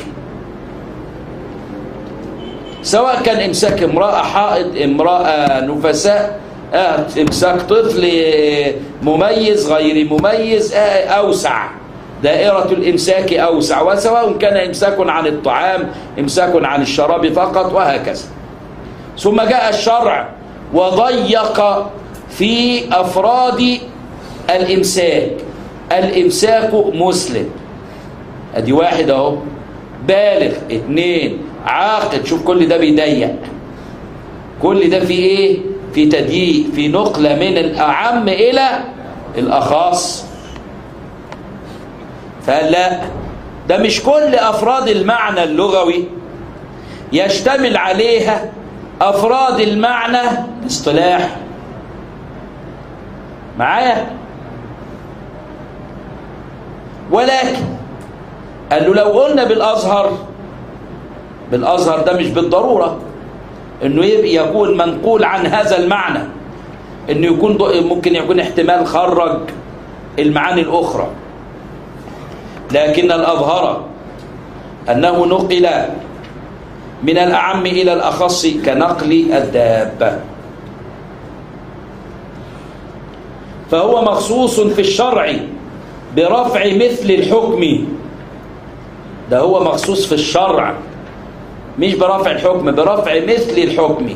Speaker 1: سواء كان إمساك امرأة حائض، امرأة نفساء، إمساك طفل مميز غير مميز أوسع، دائرة الإمساك أوسع، وسواء كان إمساك عن الطعام، إمساك عن الشراب فقط، وهكذا. ثم جاء الشرع وضيق في أفراد الإمساك. الإمساك مسلم، أدي واحد أهو، بالغ، اتنين، عاقل. شوف كل ده بيضيق، كل ده في إيه؟ في تضييق، في نقلة من الأعم إلى الأخص. فلا، ده مش كل أفراد المعنى اللغوي يشتمل عليها أفراد المعنى الاصطلاحي. معايا؟ ولكن قال له لو قلنا بالأزهر ده مش بالضرورة انه يكون منقول عن هذا المعنى، انه يكون ممكن يكون احتمال خرج المعاني الأخرى، لكن الأظهر أنه نقل من الأعم إلى الأخص كنقل الدابة، فهو مخصوص في الشرع برفع مثل الحكم. ده هو مخصوص في الشرع مش برفع الحكم، برفع مثل الحكم،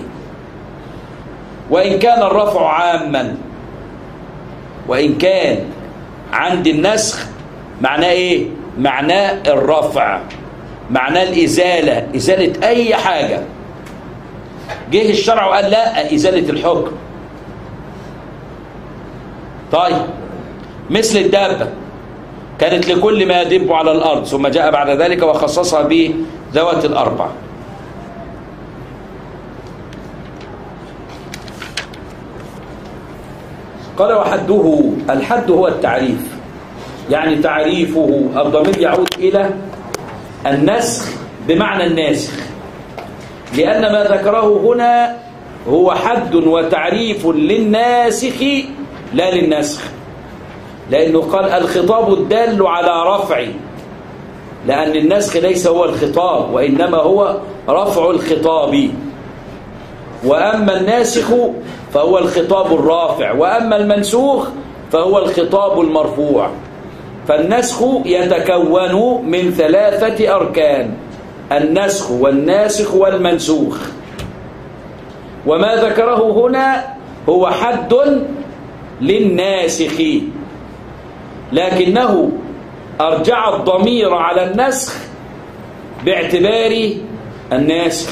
Speaker 1: وإن كان الرفع عاما. وإن كان عند النسخ معناه إيه؟ معناه الرفع، معناه الإزالة، إزالة أي حاجة. جه الشرع وقال لا، إزالة الحكم. طيب، مثل الدابة كانت لكل ما يدب على الأرض، ثم جاء بعد ذلك وخصصها بذوات الأربع. قال وحده، الحد هو التعريف، يعني تعريفه الضمير يعود إلى النسخ بمعنى الناسخ، لأن ما ذكره هنا هو حد وتعريف للناسخ لا للنسخ، لأنه قال الخطاب الدال على رفع، لأن النسخ ليس هو الخطاب وإنما هو رفع الخطاب، وأما الناسخ فهو الخطاب الرافع، وأما المنسوخ فهو الخطاب المرفوع. فالنسخ يتكون من 3 أركان: النسخ والناسخ والمنسوخ، وما ذكره هنا هو حد للناسخ، لكنه أرجع الضمير على النسخ باعتبار الناسخ،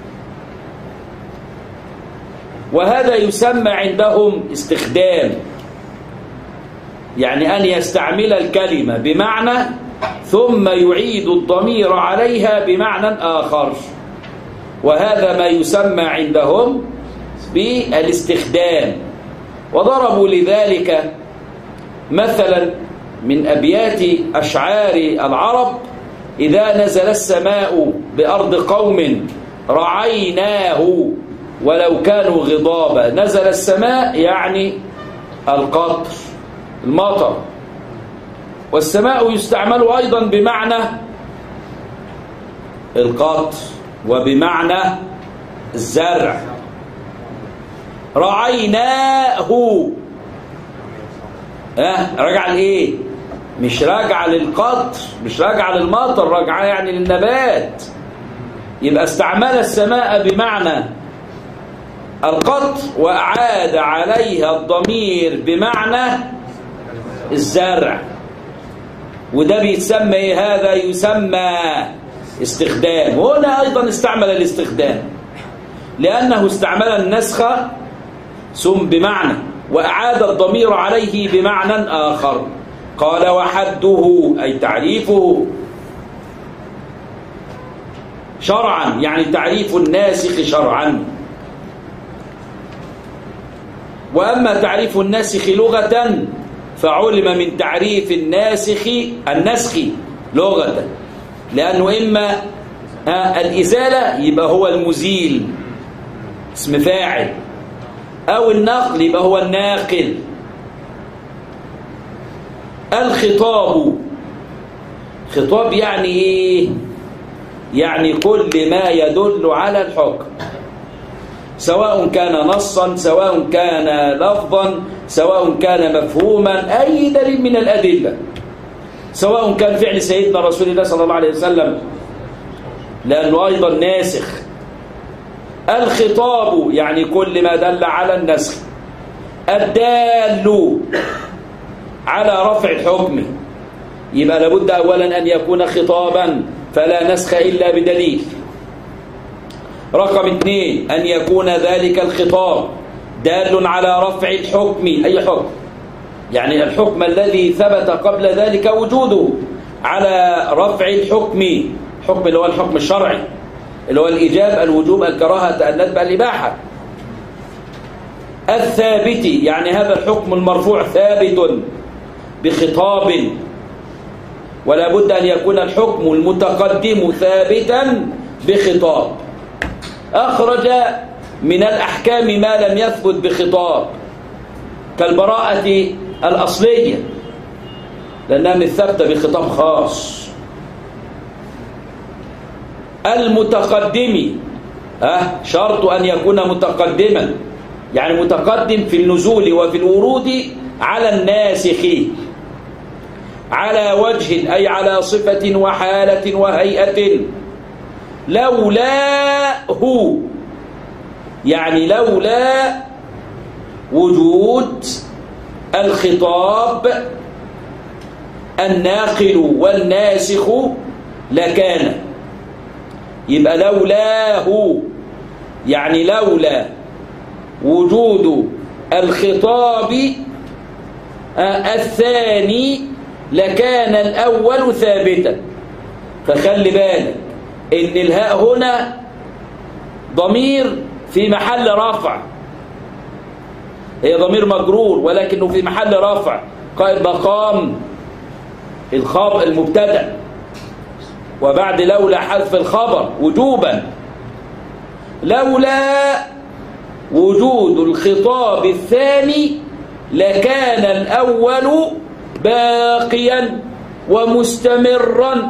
Speaker 1: وهذا يسمى عندهم استخدام، يعني أن يستعمل الكلمة بمعنى ثم يعيد الضمير عليها بمعنى آخر، وهذا ما يسمى عندهم بالاستخدام. وضربوا لذلك مثلا من أبيات أشعار العرب: إذا نزل السماء بأرض قوم رعيناه ولو كانوا غضابا. نزل السماء يعني القطر، المطر، والسماء يستعمل أيضا بمعنى القطر وبمعنى الزرع. رعيناه رجع لإيه؟ مش راجع للقطر، مش راجع للمطر، راجع يعني للنبات. يبقى استعمل السماء بمعنى القطر وأعاد عليها الضمير بمعنى الزرع، وده بيتسمى إيه؟ هذا يسمى استخدام. وهنا أيضا استعمل الاستخدام لأنه استعمل النسخ ثم بمعنى وأعاد الضمير عليه بمعنى آخر. قال وحده أي تعريفه شرعا، يعني تعريف الناسخ شرعا. وأما تعريف الناسخ لغة فعلم من تعريف النسخ لغة، لأنه إما الإزالة يبقى هو المزيل اسم فاعل، أو النقل يبقى هو الناقل. خطاب يعني إيه؟ يعني كل ما يدل على الحكم. سواء كان نصا، سواء كان لفظا، سواء كان مفهوما، أي دليل من الأدلة، سواء كان فعل سيدنا رسول الله صلى الله عليه وسلم لأنه أيضا ناسخ. الخطاب يعني كل ما دل على النسخ، الدال على رفع الحكم، يبقى لابد أولا أن يكون خطابا فلا نسخ إلا بدليل. رقم 2 أن يكون ذلك الخطاب دال على رفع الحكم، أي حكم؟ يعني الحكم الذي ثبت قبل ذلك وجوده على رفع الحكم، حكم اللي هو الحكم الشرعي اللي هو الإيجاب، الوجوب، الكراهة، الندب، الإباحة. الثابت يعني هذا الحكم المرفوع ثابت بخطاب، ولا بد أن يكون الحكم المتقدم ثابتا بخطاب. أخرج من الأحكام ما لم يثبت بخطاب كالبراءة الأصلية لأنها مش ثابتة بخطاب خاص. المتقدم شرط أن يكون متقدما، يعني متقدم في النزول وفي الورود على الناسخ على وجه، أي على صفة وحالة وهيئة. لولاه يعني لولا وجود الخطاب الناقل والناسخ لكان، يبقى لولاه يعني لولا وجود الخطاب الثاني لكان الأول ثابتا. فخلي بالك إن الهاء هنا ضمير في محل رفع، هي ضمير مجرور ولكنه في محل رفع قائد مقام الخبر المبتدأ، وبعد لولا حذف الخبر وجوبا. لولا وجود الخطاب الثاني لكان الأول باقيا ومستمرا،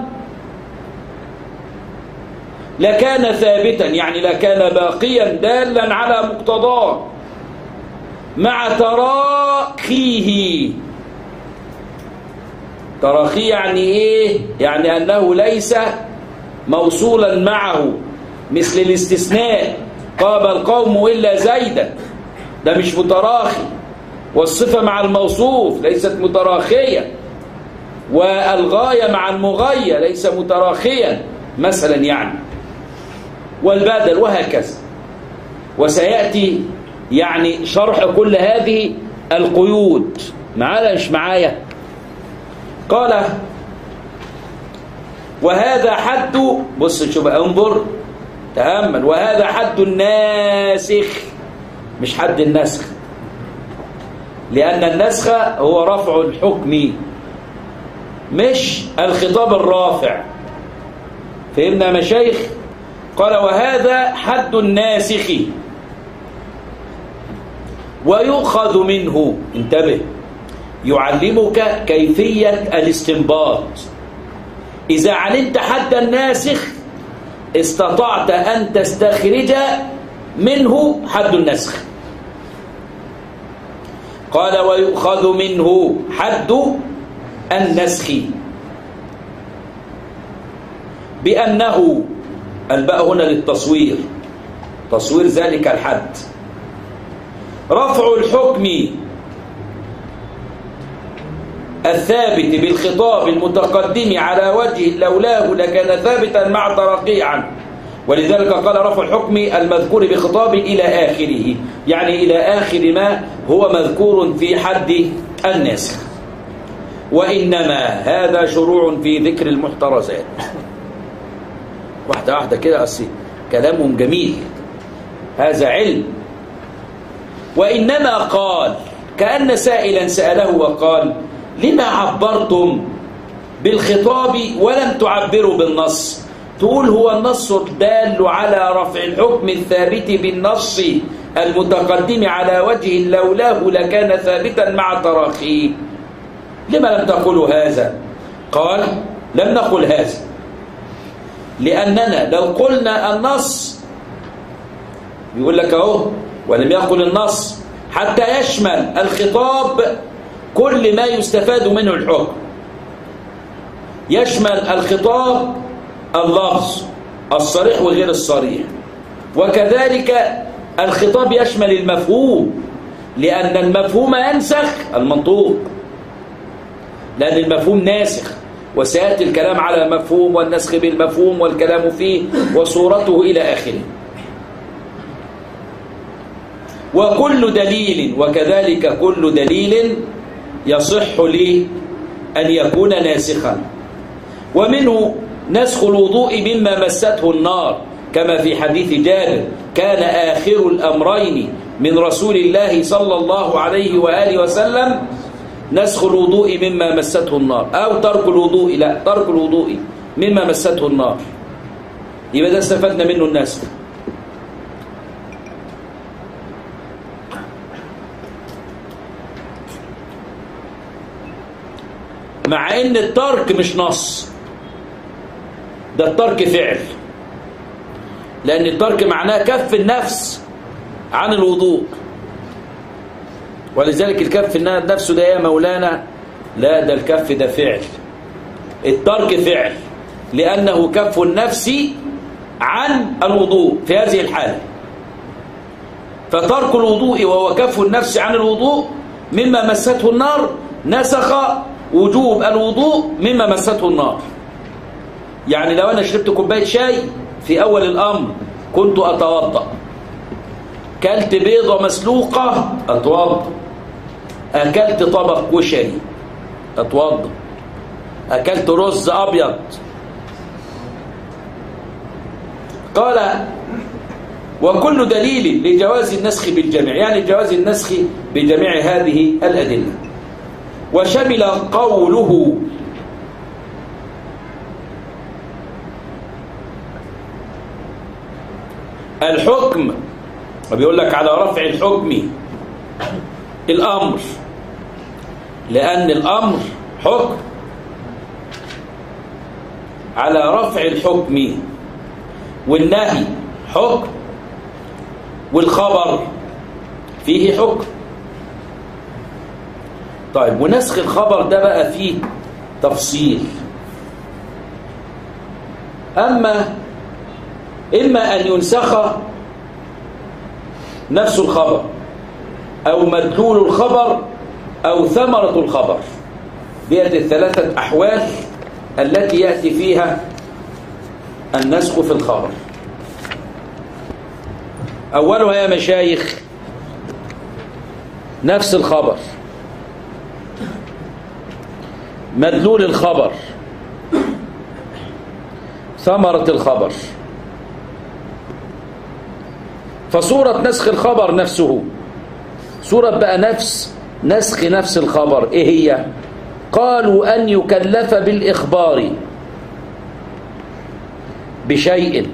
Speaker 1: لكان ثابتا يعني لكان باقيا دالا على مقتضاه مع تراخيه. تراخيه يعني ايه؟ يعني أنه ليس موصولا معه، مثل الاستثناء قام القوم إلا زيدا، ده مش متراخي. والصفة مع الموصوف ليست متراخية، والغاية مع المغاية ليس متراخيا مثلا يعني، والبدل وهكذا. وسيأتي يعني شرح كل هذه القيود. معايا مش معايا؟ قال وهذا حد، بص شوف انظر تأمل، وهذا حد الناسخ مش حد النسخ، لأن النسخ هو رفع الحكم مش الخطاب الرافع. فهمنا يا مشايخ؟ قال وهذا حد الناسخ ويؤخذ منه، انتبه، يعلمك كيفية الاستنباط. إذا علمت حد الناسخ استطعت أن تستخرج منه حد النسخ. قال ويؤخذ منه حد النسخ بأنه، الباء هنا للتصوير، تصوير ذلك الحد، رفع الحكم الثابت بالخطاب المتقدم على وجه لولاه لكان ثابتا مع ترقيه عنه. ولذلك قال رفع الحكم المذكور بخطاب إلى آخره، يعني إلى آخر ما هو مذكور في حد الناسخ. وإنما هذا شروع في ذكر المحترزات. واحدة واحدة كده، أصلي كلامهم جميل، هذا علم. وإنما قال كأن سائلا سأله وقال لما عبرتم بالخطاب ولم تعبروا بالنص؟ تقول هو النص الدال على رفع الحكم الثابت بالنص المتقدم على وجه لولاه لكان ثابتا مع تراخيه، لما لم تقولوا هذا؟ قال لم نقل هذا لأننا لو قلنا النص بيقول لك اهو ولم يقل النص حتى يشمل الخطاب كل ما يستفاد منه الحكم. يشمل الخطاب اللفظ الصريح وغير الصريح، وكذلك الخطاب يشمل المفهوم، لأن المفهوم ينسخ المنطوق، لأن المفهوم ناسخ، وسيأتي الكلام على المفهوم والنسخ بالمفهوم والكلام فيه وصورته إلى آخره. وكل دليل، وكذلك كل دليل يصح لي أن يكون ناسخا، ومنه نسخ الوضوء مما مسته النار، كما في حديث جابر: كان آخر الأمرين من رسول الله صلى الله عليه وآله وسلم نسخ الوضوء مما مسته النار، أو ترك الوضوء، لا ترك الوضوء مما مسته النار. يبقى ده استفدنا منه النسخ. مع ان الترك مش نص، ده الترك فعل، لأن الترك معناه كف النفس عن الوضوء، ولذلك الكف النفس ده يا مولانا، لا ده الكف ده فعل. الترك فعل لأنه كف النفس عن الوضوء في هذه الحالة، فترك الوضوء وهو كف النفس عن الوضوء مما مسته النار نسخ وجوب الوضوء مما مسته النار. يعني لو أنا شربت كوباية شاي في أول الأمر كنت أتوضأ، كلت بيضة مسلوقة أتوضأ، أكلت طبق كشري أتوضأ، أكلت رز أبيض. قال: وكل دليل لجواز النسخ بالجميع، يعني جواز النسخ بجميع هذه الأدلة. وشمل قوله الحكم، وبيقول لك على رفع الحكم الأمر، لأن الأمر حكم، على رفع الحكم، والنهي حكم، والخبر فيه حكم. طيب، ونسخ الخبر ده بقى فيه تفصيل. إما أن ينسخ نفس الخبر، أو مدلول الخبر، أو ثمرة الخبر. ديت الثلاثة أحوال التي يأتي فيها النسخ في الخبر. أولها يا مشايخ نفس الخبر، مدلول الخبر، ثمرة الخبر. فصورة نسخ الخبر نفسه، صورة بقى نسخ نفس الخبر إيه هي؟ قالوا أن يكلف بالإخبار بشيء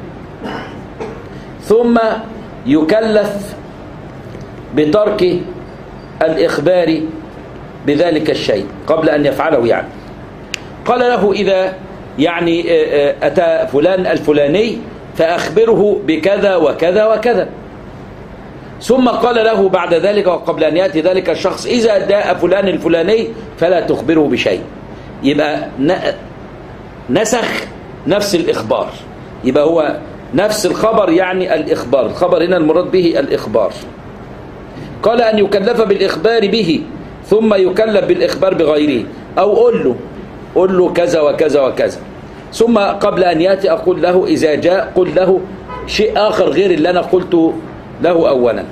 Speaker 1: ثم يكلف بترك الإخبار بذلك الشيء قبل أن يفعله. يعني قال له: إذا يعني أتى فلان الفلاني فأخبره بكذا وكذا وكذا. ثم قال له بعد ذلك وقبل أن يأتي ذلك الشخص: إذا جاء فلان الفلاني فلا تخبره بشيء. يبقى نسخ نفس الإخبار، يبقى هو نفس الخبر، يعني الإخبار. الخبر هنا المراد به الإخبار. قال: أن يكلف بالإخبار به ثم يكلف بالإخبار بغيره، أو قل له كذا وكذا وكذا، ثم قبل أن يأتي أقول له إذا جاء قل له شيء آخر غير اللي أنا قلته له أولا.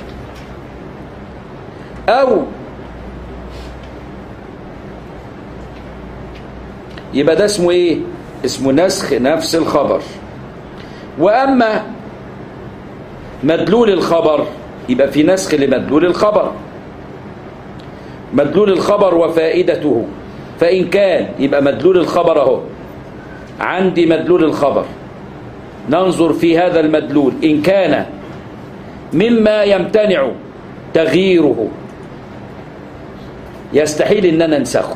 Speaker 1: أو يبقى ده اسمه إيه؟ اسمه نسخ نفس الخبر. وأما مدلول الخبر يبقى في نسخ لمدلول الخبر. مدلول الخبر وفائدته، فإن كان يبقى مدلول الخبر اهو عندي مدلول الخبر، ننظر في هذا المدلول إن كان مما يمتنع تغييره، يستحيل إننا ننسخه.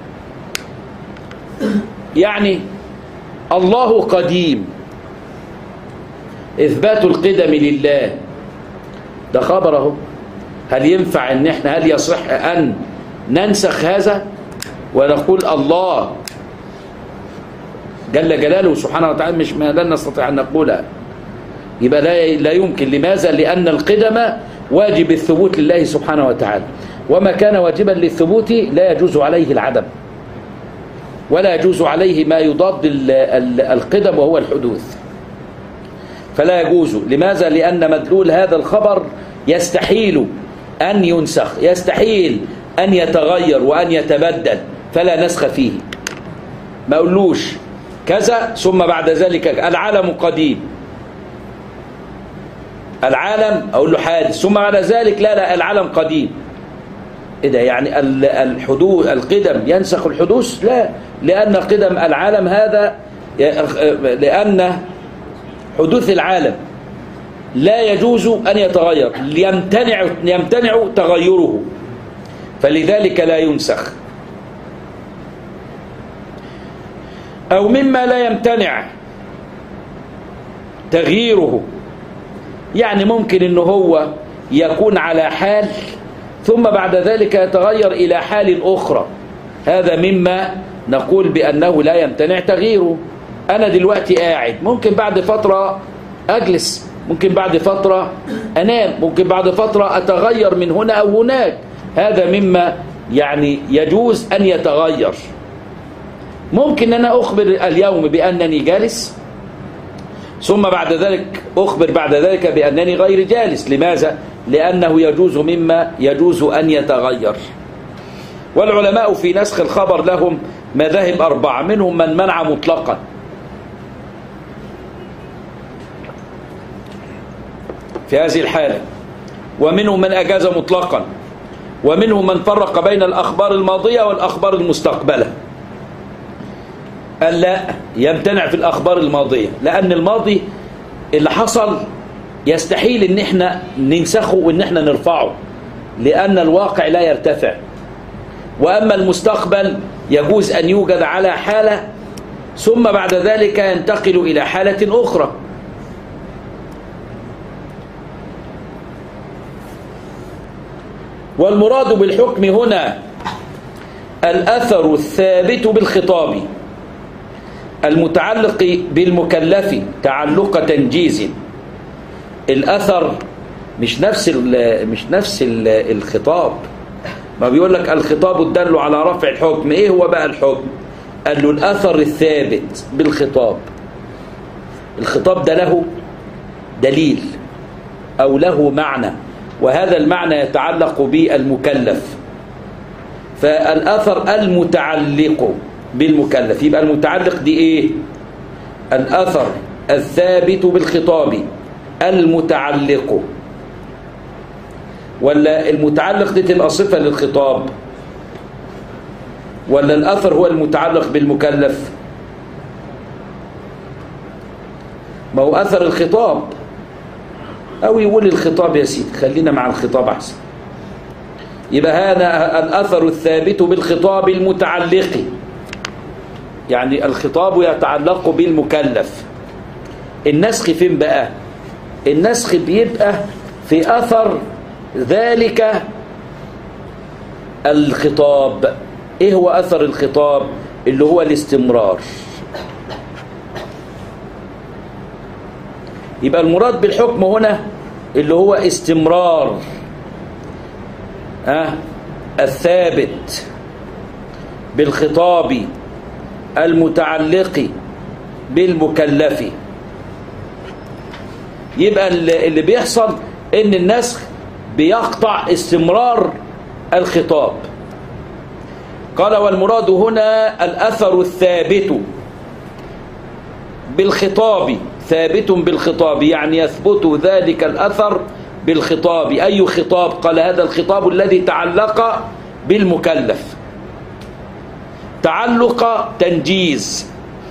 Speaker 1: يعني الله قديم، إثبات القدم لله ده خبر اهو. هل ينفع ان احنا، هل يصح ان ننسخ هذا ونقول الله جل جلاله سبحانه وتعالى مش ما لن نستطيع ان نقولها؟ يبقى لا يمكن. لماذا؟ لان القدم واجب الثبوت لله سبحانه وتعالى، وما كان واجبا للثبوت لا يجوز عليه العدم، ولا يجوز عليه ما يضاد القدم وهو الحدوث، فلا يجوز. لماذا؟ لأن مدلول هذا الخبر يستحيل أن ينسخ، يستحيل أن يتغير وأن يتبدل، فلا نسخ فيه. ما أقولوش كذا ثم بعد ذلك العالم قديم، العالم أقول له حادث ثم بعد ذلك لا العالم قديم. إيه ده؟ يعني الحدوث القدم ينسخ الحدوث؟ لا، لأن قدم العالم هذا، لأن حدوث العالم لا يجوز أن يتغير، يمتنع تغيره، فلذلك لا ينسخ. أو مما لا يمتنع تغييره، يعني ممكن أنه هو يكون على حال ثم بعد ذلك يتغير إلى حال أخرى، هذا مما نقول بأنه لا يمتنع تغييره. أنا دلوقتي قاعد، ممكن بعد فترة أجلس، ممكن بعد فترة أنام، ممكن بعد فترة أتغير من هنا أو هناك، هذا مما يعني يجوز أن يتغير. ممكن أنا أخبر اليوم بأنني جالس ثم بعد ذلك أخبر بعد ذلك بأنني غير جالس. لماذا؟ لأنه يجوز مما يجوز أن يتغير. والعلماء في نسخ الخبر لهم مذاهب 4، منهم من منع مطلقا، في هذه الحالة، ومنهم من أجاز مطلقا، ومنهم من فرق بين الأخبار الماضية والأخبار المستقبلة. قال لا، يمتنع في الأخبار الماضية، لأن الماضي اللي حصل يستحيل ان احنا ننسخه وان احنا نرفعه، لأن الواقع لا يرتفع. وأما المستقبل يجوز أن يوجد على حالة ثم بعد ذلك ينتقل إلى حالة أخرى. والمراد بالحكم هنا الأثر الثابت بالخطاب المتعلق بالمكلف تعلق تنجيز. الأثر مش نفس الخطاب. ما بيقول لك الخطاب الدل على رفع الحكم، ايه هو بقى الحكم؟ قال له الأثر الثابت بالخطاب. الخطاب ده له دليل أو له معنى، وهذا المعنى يتعلق بالمكلف. فالأثر المتعلق بالمكلف، يبقى المتعلق دي ايه؟ الأثر الثابت بالخطاب المتعلق، ولا المتعلق دي تبقى صفة للخطاب، ولا الأثر هو المتعلق بالمكلف؟ ما هو أثر الخطاب، أو يقول الخطاب يا سيدي، خلينا مع الخطاب أحسن. يبقى هذا الأثر الثابت بالخطاب المتعلق، يعني الخطاب يتعلق بالمكلف. النسخ فين بقى؟ النسخ بيبقى في أثر ذلك الخطاب. إيه هو أثر الخطاب؟ اللي هو الاستمرار. يبقى المراد بالحكم هنا اللي هو استمرار الثابت بالخطاب المتعلق بالمكلف. يبقى اللي بيحصل ان النسخ بيقطع استمرار الخطاب. قال والمراد هنا الأثر الثابت بالخطاب، ثابت بالخطاب يعني يثبت ذلك الأثر بالخطاب. أي خطاب؟ قال هذا الخطاب الذي تعلق بالمكلف، تعلق تنجيز،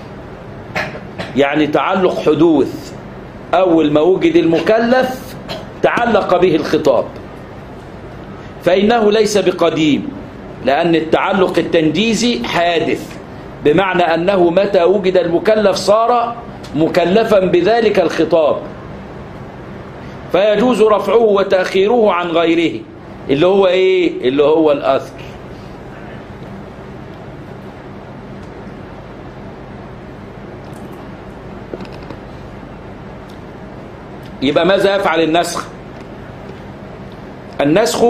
Speaker 1: يعني تعلق حدوث. أول ما وجد المكلف تعلق به الخطاب، فإنه ليس بقديم، لأن التعلق التنجيزي حادث، بمعنى أنه متى وجد المكلف صار مكلفا بذلك الخطاب. فيجوز رفعه وتأخيره عن غيره، اللي هو ايه؟ اللي هو الأثر. يبقى ماذا يفعل النسخ؟ النسخ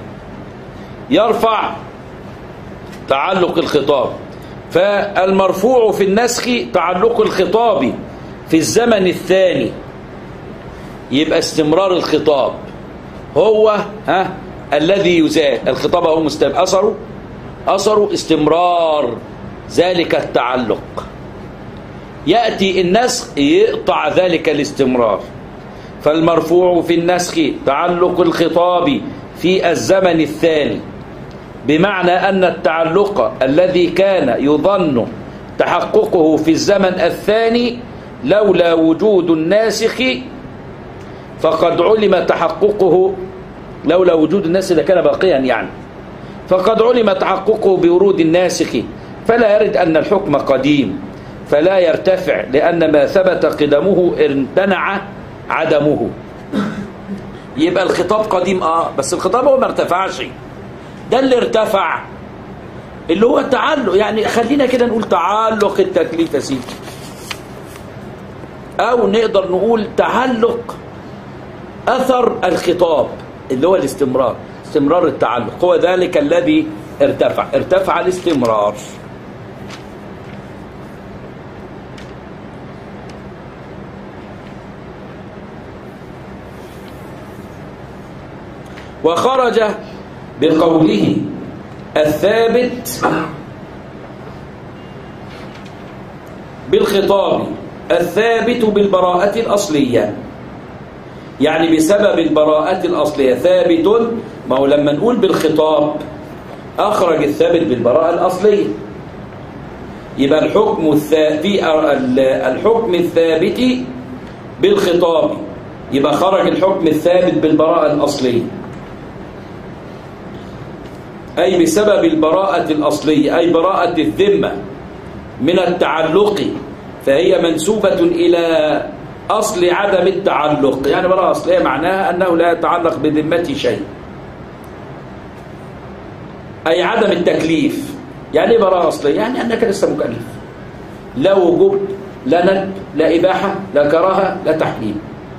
Speaker 1: يرفع تعلق الخطاب، فالمرفوع في النسخ تعلق الخطاب في الزمن الثاني، يبقى استمرار الخطاب هو الذي يزال. الخطاب هو أثر استمرار ذلك التعلق. يأتي النسخ يقطع ذلك الاستمرار. فالمرفوع في النسخ تعلق الخطاب في الزمن الثاني، بمعنى أن التعلق الذي كان يظن تحققه في الزمن الثاني لولا وجود الناسخ فقد علم تحققه، لولا وجود الناسخ لكان باقيا يعني، فقد علم تحققه بورود الناسخ، فلا يرد أن الحكم قديم فلا يرتفع، لأن ما ثبت قدمه امتنع عدمه. يبقى الخطاب قديم بس الخطاب هو ما ارتفعش، ده اللي ارتفع اللي هو التعلق. يعني خلينا كده نقول تعلق التكليف يا سيدي، او نقدر نقول تعلق اثر الخطاب اللي هو الاستمرار، استمرار التعلق هو ذلك الذي ارتفع الاستمرار. وخرج بقوله الثابت بالخطاب الثابت بالبراءة الأصلية، يعني بسبب البراءة الأصلية ثابت. ما هو لما نقول بالخطاب أخرج الثابت بالبراءة الأصلية، يبقى الحكم الثابت بالخطاب، يبقى خرج الحكم الثابت بالبراءة الأصلية، أي بسبب البراءة الأصلية، أي براءة الذمة من التعلق، فهي منسوبة إلى أصل عدم التعلق. يعني براءة أصلية معناها أنه لا يتعلق بذمته شيء، أي عدم التكليف. يعني براءة أصلية يعني أنك لسه مكلف، لا وجوب لا ندب لا إباحة لا كراهة لا تحريم.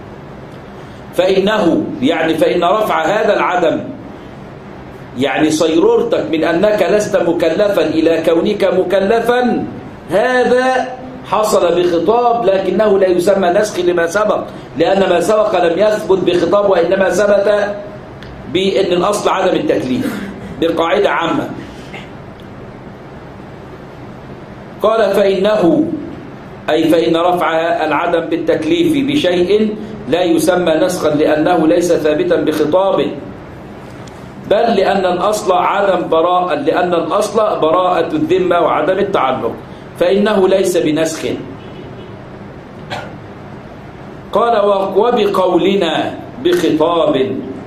Speaker 1: فإن رفع هذا العدم، يعني صيرورتك من أنك لست مكلفا إلى كونك مكلفا، هذا حصل بخطاب، لكنه لا يسمى نسخ لما سبق، لأن ما سبق لم يثبت بخطاب، وإنما ثبت بأن الأصل عدم التكليف بقاعدة عامة. قال فإن رفع العدم بالتكليف بشيء لا يسمى نسخا، لأنه ليس ثابتا بخطاب، بل لأن الأصل براءة الذمة وعدم التعلق، فإنه ليس بنسخ. قال وبقولنا بخطاب،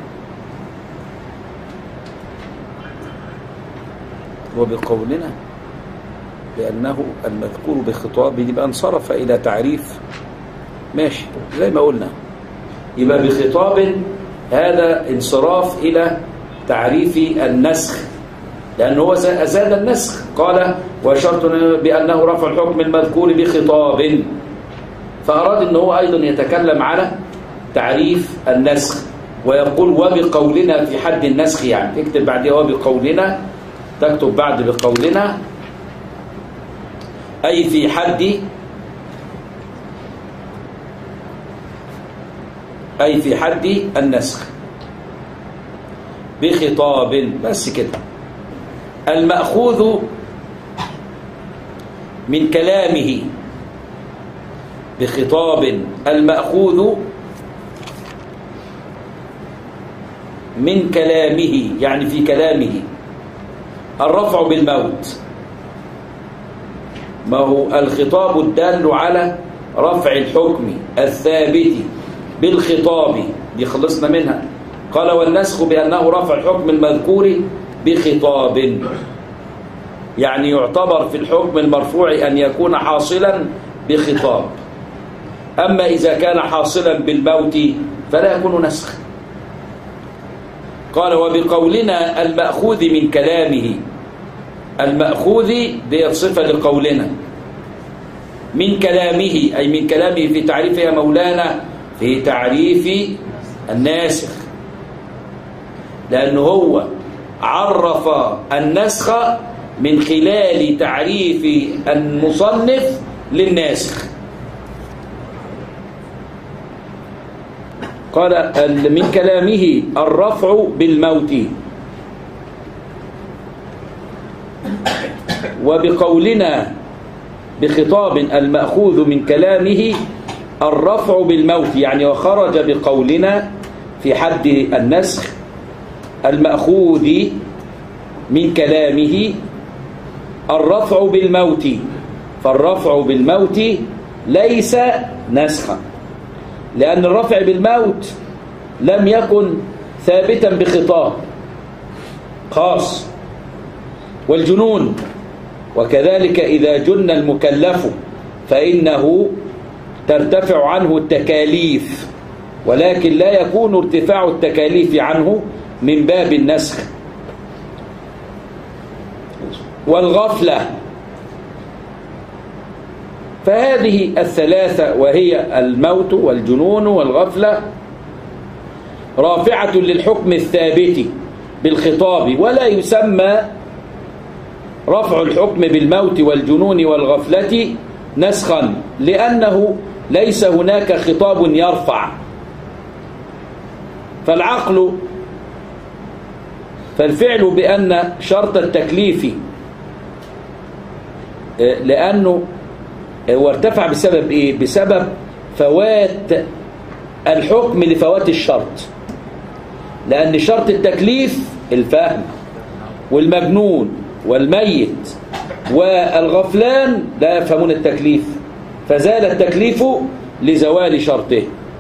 Speaker 1: وبقولنا لأنه المذكور بخطاب يبقى انصرف إلى تعريف، ماشي زي ما قلنا، يبقى بخطاب هذا انصراف إلى تعريف النسخ، لأنه هو أزال النسخ. قال وشرط بأنه رفع الحكم المذكور بخطاب، فأراد أنه هو أيضا يتكلم على تعريف النسخ، ويقول وبقولنا في حد النسخ، يعني تكتب بعدها وبقولنا، تكتب بعد بقولنا أي في حد النسخ بخطاب، بس كده. المأخوذ من كلامه بخطاب، المأخوذ من كلامه يعني في كلامه. الرفع بالموت، ما هو الخطاب الدال على رفع الحكم الثابت بالخطاب، دي خلصنا منها. قال والنسخ بأنه رفع الحكم المذكور بخطاب، يعني يعتبر في الحكم المرفوع أن يكون حاصلا بخطاب. أما إذا كان حاصلا بالموت فلا يكون نسخ. قال وبقولنا المأخوذ من كلامه. المأخوذ دي صفة لقولنا، من كلامه أي من كلامه في تعريف يا مولانا، في تعريف الناسخ، لأنه هو عرف النسخ من خلال تعريف المصنف للناسخ. قال من كلامه الرفع بالموت، وبقولنا بخطاب المأخوذ من كلامه الرفع بالموت، يعني وخرج بقولنا في حد النسخ المأخوذ من كلامه الرفع بالموت، فالرفع بالموت ليس نسخا، لأن الرفع بالموت لم يكن ثابتا بخطاب خاص. والجنون وكذلك إذا جن المكلف فإنه ترتفع عنه التكاليف، ولكن لا يكون ارتفاع التكاليف عنه من باب النسخ. والغفلة، فهذه الثلاثة وهي الموت والجنون والغفلة رافعة للحكم الثابت بالخطاب، ولا يسمى رفع الحكم بالموت والجنون والغفلة نسخا، لأنه ليس هناك خطاب يرفع. فالفعل بأن شرط التكليف لأنه هو ارتفع بسبب إيه؟ بسبب فوات الحكم لفوات الشرط، لأن شرط التكليف الفهم، والمجنون والميت والغفلان لا يفهمون التكليف، فزال التكليف لزوال شرطه.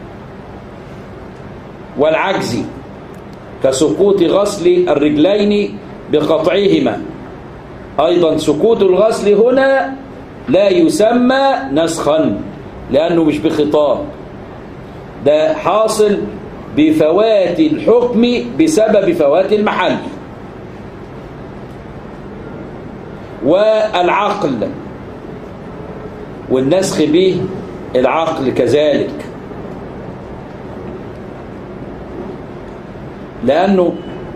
Speaker 1: والعجز كسقوط غسل الرجلين بقطعهما، أيضا سقوط الغسل هنا لا يسمى نسخا لأنه مش بخطاب، ده حاصل بفوات الحكم بسبب فوات المحل. والعقل والنسخ به العقل كذلك، لأنه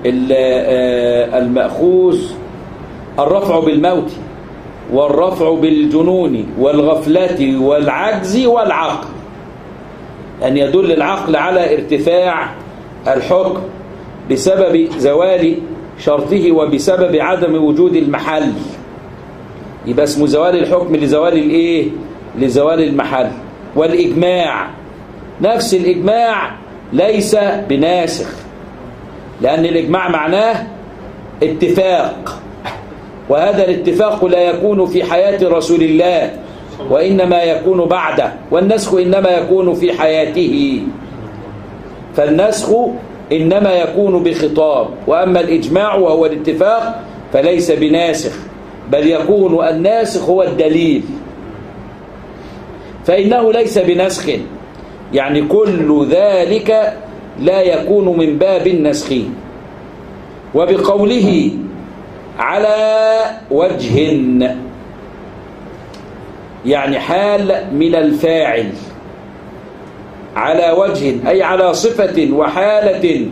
Speaker 1: المأخوذ الرفع بالموت والرفع بالجنون والغفلة والعجز والعقل، أن يدل العقل على ارتفاع الحكم بسبب زوال شرطه وبسبب عدم وجود المحل، يبقى اسمه زوال الحكم لزوال الايه؟ لزوال المحل. والإجماع نفس الإجماع ليس بناسخ، لأن الإجماع معناه اتفاق، وهذا الاتفاق لا يكون في حياة رسول الله وإنما يكون بعده، والنسخ إنما يكون في حياته، فالنسخ إنما يكون بخطاب، وأما الإجماع وهو الاتفاق فليس بناسخ، بل يكون الناسخ هو الدليل، فإنه ليس بنسخ، يعني كل ذلك لا يكون من باب النسخ. وبقوله على وجه، يعني حال من الفاعل، على وجه أي على صفة وحالة،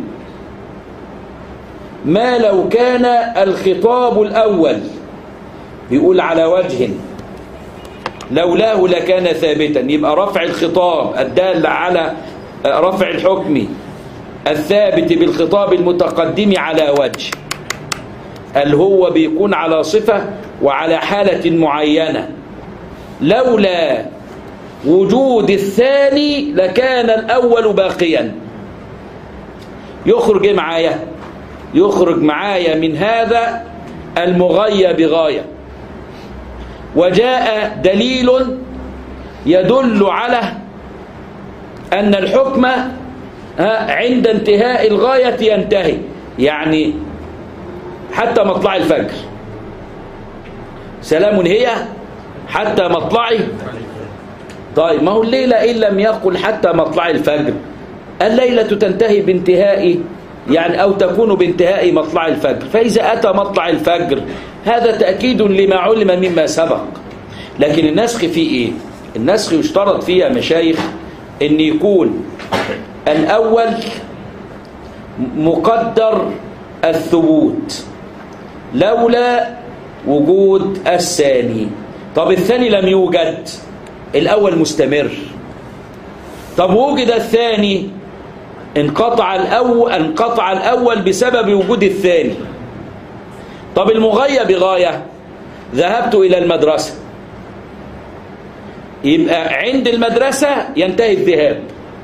Speaker 1: ما لو كان الخطاب الأول بيقول على وجه لولاه لكان ثابتا، يبقى رفع الخطاب الدال على رفع الحكم الثابت بالخطاب المتقدم على وجه، اللي هو بيكون على صفة وعلى حالة معينة، لولا وجود الثاني لكان الأول باقيا. يخرج معايا من هذا المغاية بغاية، وجاء دليل يدل على أن الحكم عند انتهاء الغاية ينتهي، يعني حتى مطلع الفجر، سلام هي حتى مطلع. طيب ما هو الليلة إن لم يقل حتى مطلع الفجر الليلة تنتهي بانتهاء يعني أو تكون بانتهاء مطلع الفجر، فإذا أتى مطلع الفجر هذا تأكيد لما علم مما سبق. لكن النسخ فيه إيه؟ النسخ يشترط فيه يا مشايخ أن يكون الأول مقدر الثبوت لولا وجود الثاني. طب الثاني لم يوجد، الأول مستمر. طب وجد الثاني، انقطع الأول بسبب وجود الثاني. طب المغاية بغاية، ذهبت إلى المدرسة، يبقى عند المدرسة ينتهي الذهاب.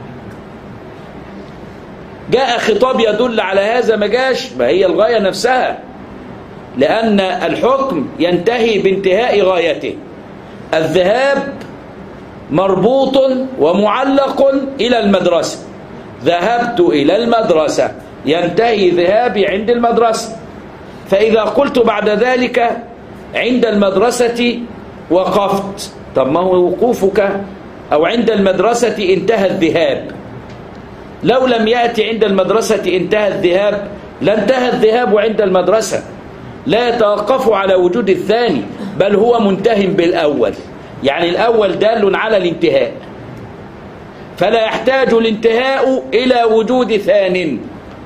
Speaker 1: جاء خطاب يدل على هذا ما جاش، ما هي الغاية نفسها، لأن الحكم ينتهي بانتهاء غايته. الذهاب مربوط ومعلق إلى المدرسة، ذهبت إلى المدرسة ينتهي ذهابي عند المدرسة. فإذا قلت بعد ذلك عند المدرسة وقفت، طب ما هو وقوفك أو عند المدرسة انتهى الذهاب. لو لم يأتي عند المدرسة انتهى الذهاب، لانتهى الذهاب عند المدرسة، لا يتوقف على وجود الثاني، بل هو منتهي بالأول. يعني الأول دال على الانتهاء، فلا يحتاج الانتهاء إلى وجود ثان.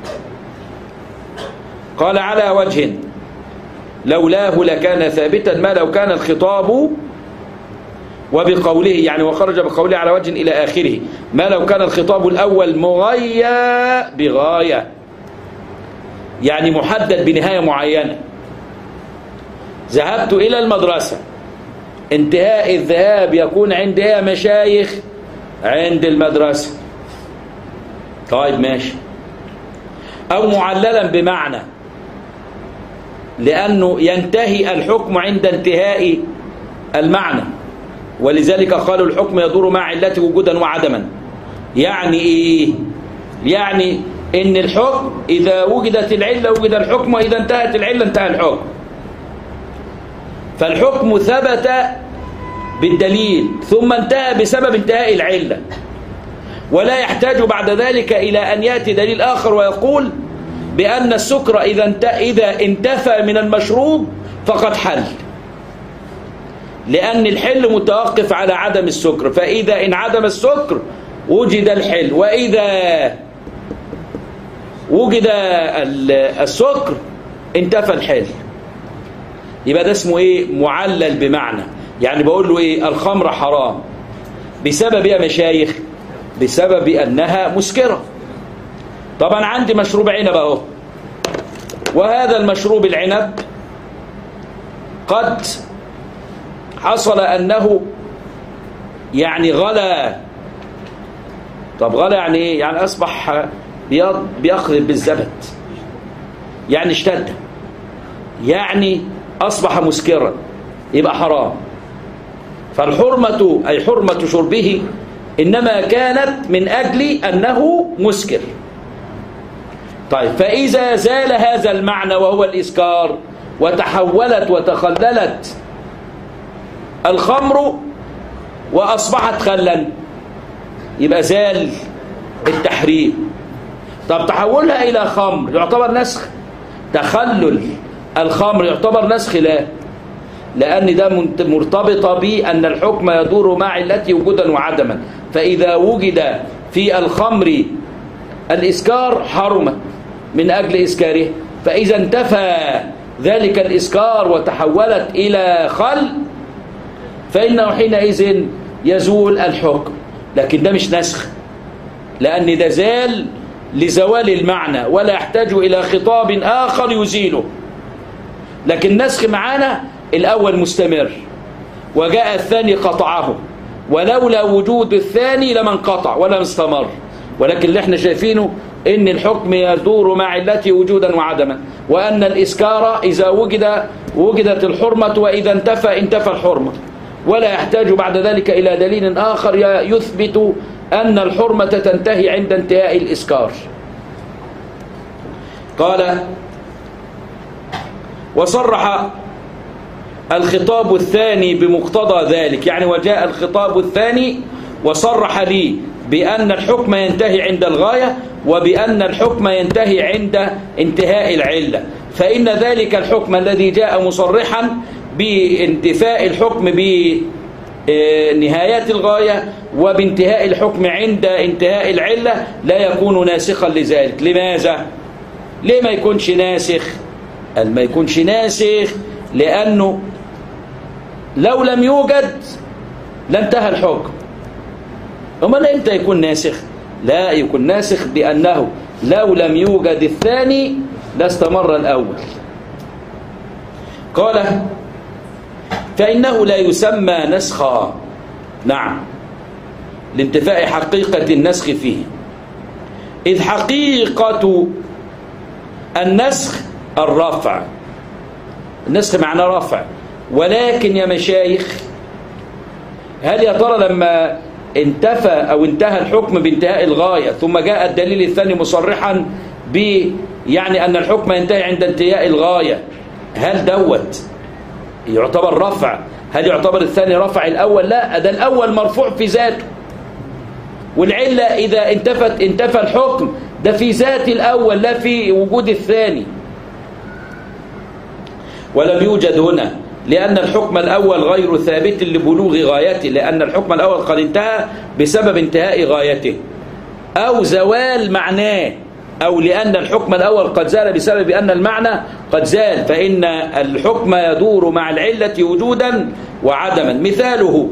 Speaker 1: قال على وجه لولاه لكان ثابتا ما لو كان الخطاب، وبقوله يعني وخرج بقوله على وجه إلى آخره، ما لو كان الخطاب الأول مغيى بغاية، يعني محدد بنهاية معينة. ذهبت إلى المدرسة، انتهاء الذهاب يكون عند يا مشايخ عند المدرسة. طيب ماشي. أو معللا بمعنى، لأنه ينتهي الحكم عند انتهاء المعنى، ولذلك قالوا الحكم يدور مع علته وجودا وعدما. يعني إيه؟ يعني إن الحكم إذا وجدت العلة وجد الحكم، وإذا انتهت العلة انتهى الحكم. فالحكم ثبت بالدليل ثم انتهى بسبب انتهاء العلة، ولا يحتاج بعد ذلك إلى أن يأتي دليل آخر ويقول بأن السكر إذا انتفى من المشروب فقد حل، لأن الحل متوقف على عدم السكر. فإذا انعدم السكر وجد الحل، وإذا وجد السكر انتفى الحل. يبقى ده اسمه إيه؟ معلل بمعنى. يعني بقول له إيه؟ الخمر حرام بسبب يا مشايخ، بسبب أنها مسكرة. طبعا عندي مشروب عنب اهو، وهذا المشروب العنب قد حصل أنه يعني غلى. طب غلى يعني إيه؟ يعني أصبح بيخلط بالزبد، يعني اشتد، يعني أصبح مسكرا، يبقى حرام. فالحرمة أي حرمة شربه إنما كانت من أجل أنه مسكر. طيب فإذا زال هذا المعنى وهو الإسكار، وتحولت وتخللت الخمر وأصبحت خلا، يبقى زال التحريم. طب تحولها إلى خمر يعتبر نسخ؟ تخلل الخمر يعتبر نسخ؟ لا، لأن ده مرتبطة بأن الحكم يدور مع علته وجودا وعدما. فإذا وجد في الخمر الإسكار حرمت من أجل إسكاره، فإذا انتفى ذلك الإسكار وتحولت إلى خل فإنه حينئذ يزول الحكم. لكن ده مش نسخ، لأن ده زال لزوال المعنى ولا يحتاج إلى خطاب آخر يزيله. لكن نسخ معانا الأول مستمر وجاء الثاني قطعه، ولولا وجود الثاني لما انقطع ولا استمر. ولكن اللي احنا شايفينه ان الحكم يدور مع علته وجودا وعدما، وأن الإسكار إذا وجدت الحرمة، وإذا انتفى الحرمة، ولا يحتاج بعد ذلك إلى دليل آخر يثبت أن الحرمة تنتهي عند انتهاء الإسكار. قال وصرح الخطاب الثاني بمقتضى ذلك، يعني وجاء الخطاب الثاني وصرح لي بأن الحكم ينتهي عند الغاية وبأن الحكم ينتهي عند انتهاء العلة، فإن ذلك الحكم الذي جاء مصرحا بانتفاء الحكم بنهايات الغاية وبانتهاء الحكم عند انتهاء العلة لا يكون ناسخا لذلك. لماذا؟ ليه ما يكونش ناسخ؟ ما يكونش ناسخ لأنه لو لم يوجد لانتهى الحكم. أمال إمتى يكون ناسخ؟ لا يكون ناسخ بأنه لو لم يوجد الثاني لاستمر الأول. قال فإنه لا يسمى نسخا، نعم، لانتفاء حقيقة النسخ فيه، إذ حقيقة النسخ الرفع. النسخ معناه رفع، ولكن يا مشايخ هل يا ترى لما انتفى أو انتهى الحكم بانتهاء الغاية ثم جاء الدليل الثاني مصرحا يعني أن الحكم ينتهي عند انتهاء الغاية، هل دوت يعتبر رفع؟ هل يعتبر الثاني رفع الأول؟ لا، ده الأول مرفوع في ذاته، والعلة إذا انتفى الحكم ده في ذات الأول لا في وجود الثاني. ولم يوجد هنا لأن الحكم الأول غير ثابت لبلوغ غايته، لأن الحكم الأول قد انتهى بسبب انتهاء غايته أو زوال معناه، أو لأن الحكم الأول قد زال بسبب أن المعنى قد زال، فإن الحكم يدور مع العلة وجودا وعدما. مثاله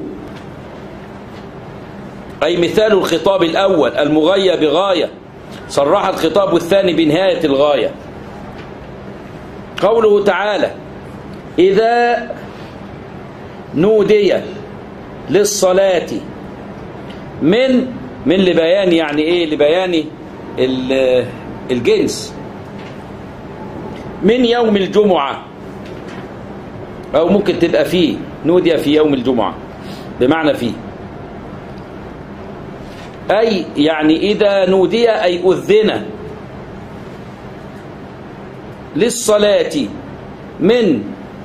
Speaker 1: أي مثال الخطاب الأول المغيى بغاية صرح الخطاب الثاني بنهاية الغاية. قوله تعالى إذا نودي للصلاة من لبيان، يعني إيه؟ لبيان الجنس، من يوم الجمعة، أو ممكن تبقى فيه، نودي في يوم الجمعة بمعنى فيه، أي يعني إذا نودي أي أذن للصلاة من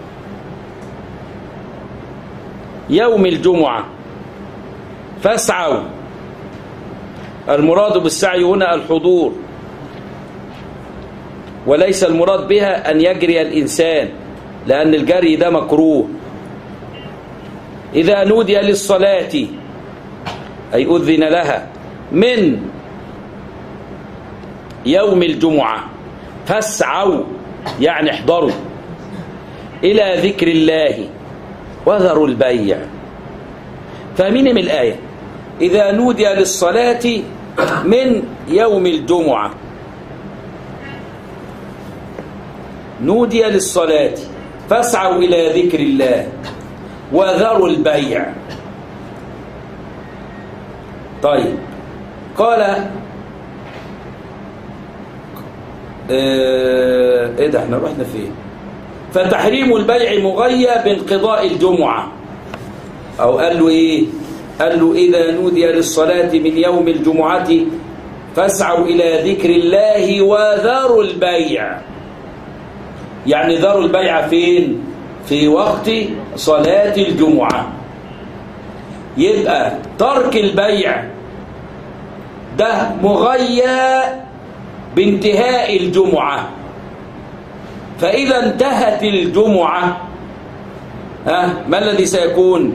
Speaker 1: يوم الجمعة فاسعوا. المراد بالسعي هنا الحضور، وليس المراد بها أن يجري الإنسان، لأن الجري ده مكروه. إذا نودي للصلاة أي أذن لها من يوم الجمعة فاسعوا يعني احضروا إلى ذكر الله وذروا البيع. فاهمين من الآية؟ إذا نودي للصلاة من يوم الجمعة، نودي للصلاة فاسعوا إلى ذكر الله وذروا البيع. طيب قال ايه ده احنا رحنا فين؟ فتحريم البيع مغيى بانقضاء الجمعة، او قال له ايه؟ قال له إذا نودي للصلاة من يوم الجمعة فاسعوا إلى ذكر الله وذروا البيع. يعني ذروا البيع فين؟ في وقت صلاة الجمعة. يبقى ترك البيع ده مغيى بانتهاء الجمعة، فإذا انتهت الجمعة ما الذي سيكون؟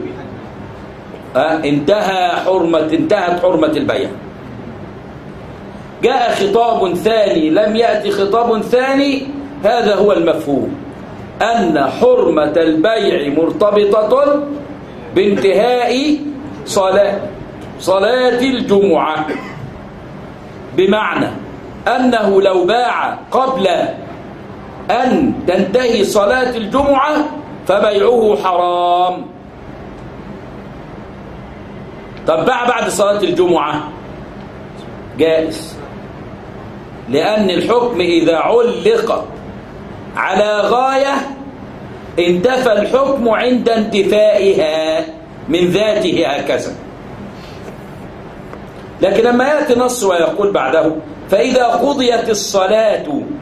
Speaker 1: انتهت حرمة البيع. جاء خطاب ثاني لم يأتي خطاب ثاني، هذا هو المفهوم، أن حرمة البيع مرتبطة بانتهاء صلاة الجمعة، بمعنى أنه لو باع قبل أن تنتهي صلاة الجمعة فبيعه حرام. طب باع بعد صلاة الجمعة جائز، لأن الحكم إذا علق على غاية انتفى الحكم عند انتفائها من ذاته هكذا. لكن لما يأتي نص ويقول بعده فإذا قضيت الصلاة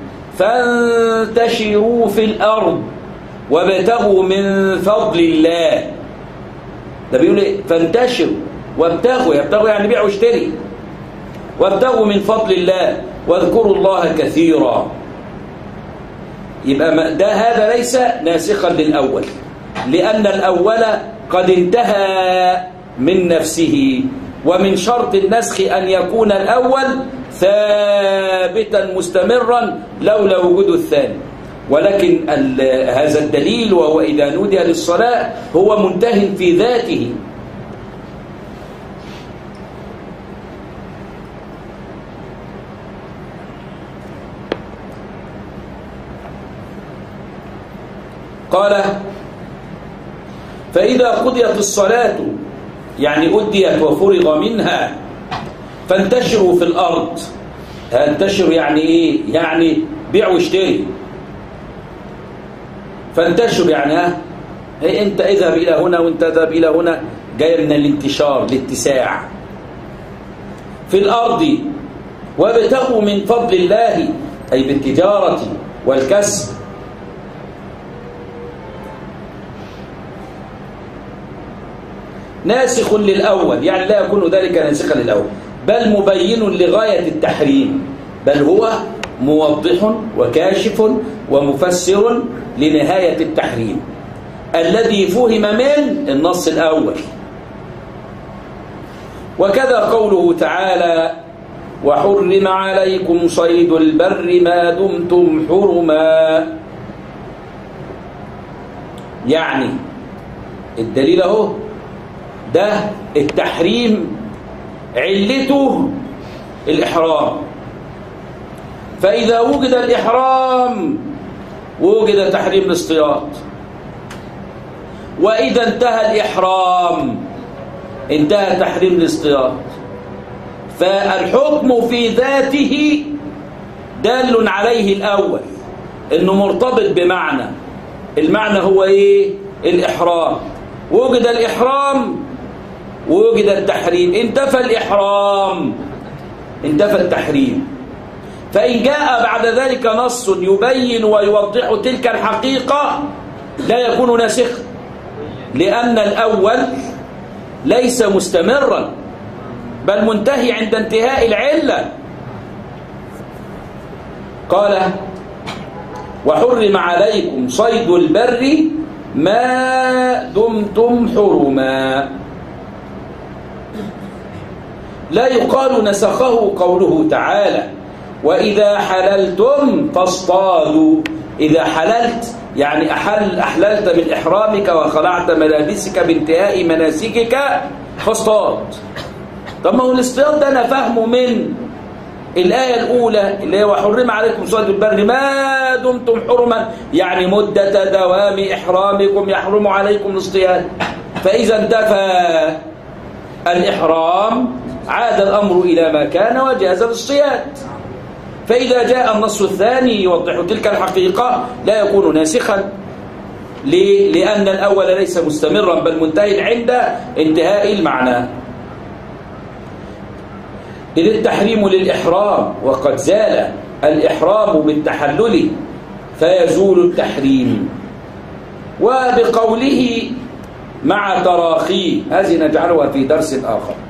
Speaker 1: فانتشروا في الأرض وابتغوا من فضل الله، ده بيقول ايه؟ فانتشروا وابتغوا، يبتغوا يعني بيع واشتري، وابتغوا من فضل الله واذكروا الله كثيرا. يبقى هذا ليس ناسخا للأول، لأن الأول قد انتهى من نفسه، ومن شرط النسخ أن يكون الأول ثابتا مستمرا لولا وجود الثاني. ولكن هذا الدليل وهو إذا نودي للصلاة هو منتهٍ في ذاته. قال فإذا قضيت الصلاة يعني أديت وفرغ منها فانتشروا في الأرض. انتشروا يعني إيه؟ يعني بيع واشتري. فانتشروا يعني أنت اذهب إلى هنا وانت اذهب إلى هنا، جاي من الانتشار، الاتساع في الأرض. وابتغوا من فضل الله أي بالتجارة والكسب. ناسخ للأول يعني لا يكون ذلك ناسخا للأول، بل مبين لغاية التحريم، بل هو موضح وكاشف ومفسر لنهاية التحريم الذي فهم من النص الأول. وكذا قوله تعالى وحرم عليكم صيد البر ما دمتم حرما. يعني الدليل اهو، ده التحريم علته الإحرام، فإذا وجد الإحرام وجد تحريم الاصطياد، وإذا انتهى الإحرام انتهى تحريم الاصطياد. فالحكم في ذاته دال عليه الأول إنه مرتبط بمعنى، المعنى هو إيه؟ الإحرام. وجد الإحرام ووجد التحريم، انتفى الإحرام انتفى التحريم. فإن جاء بعد ذلك نص يبين ويوضح تلك الحقيقة لا يكون ناسخا، لأن الأول ليس مستمرا بل منتهي عند انتهاء العلة. قال وحرم عليكم صيد البر ما دمتم حرما. لا يقال نسخه قوله تعالى وإذا حللتم فاصطادوا. إذا حللت يعني أحللت من إحرامك وخلعت ملابسك بانتهاء مناسكك فاصطاد. طب ما هو الاصطياد ده أنا فهمه من الآية الأولى اللي هي وحرم عليكم صيد البر ما دمتم حرما، يعني مدة دوام إحرامكم يحرم عليكم الاصطياد. فإذا انتفى الإحرام عاد الأمر إلى ما كان وجاز الاصطياد. فإذا جاء النص الثاني يوضح تلك الحقيقة لا يكون ناسخا. ليه؟ لأن الأول ليس مستمرا بل منتهي عند انتهاء المعنى. إذ التحريم للإحرام وقد زال الإحرام بالتحلل فيزول التحريم. وبقوله مع تراخيه، هذه نجعلها في درس آخر.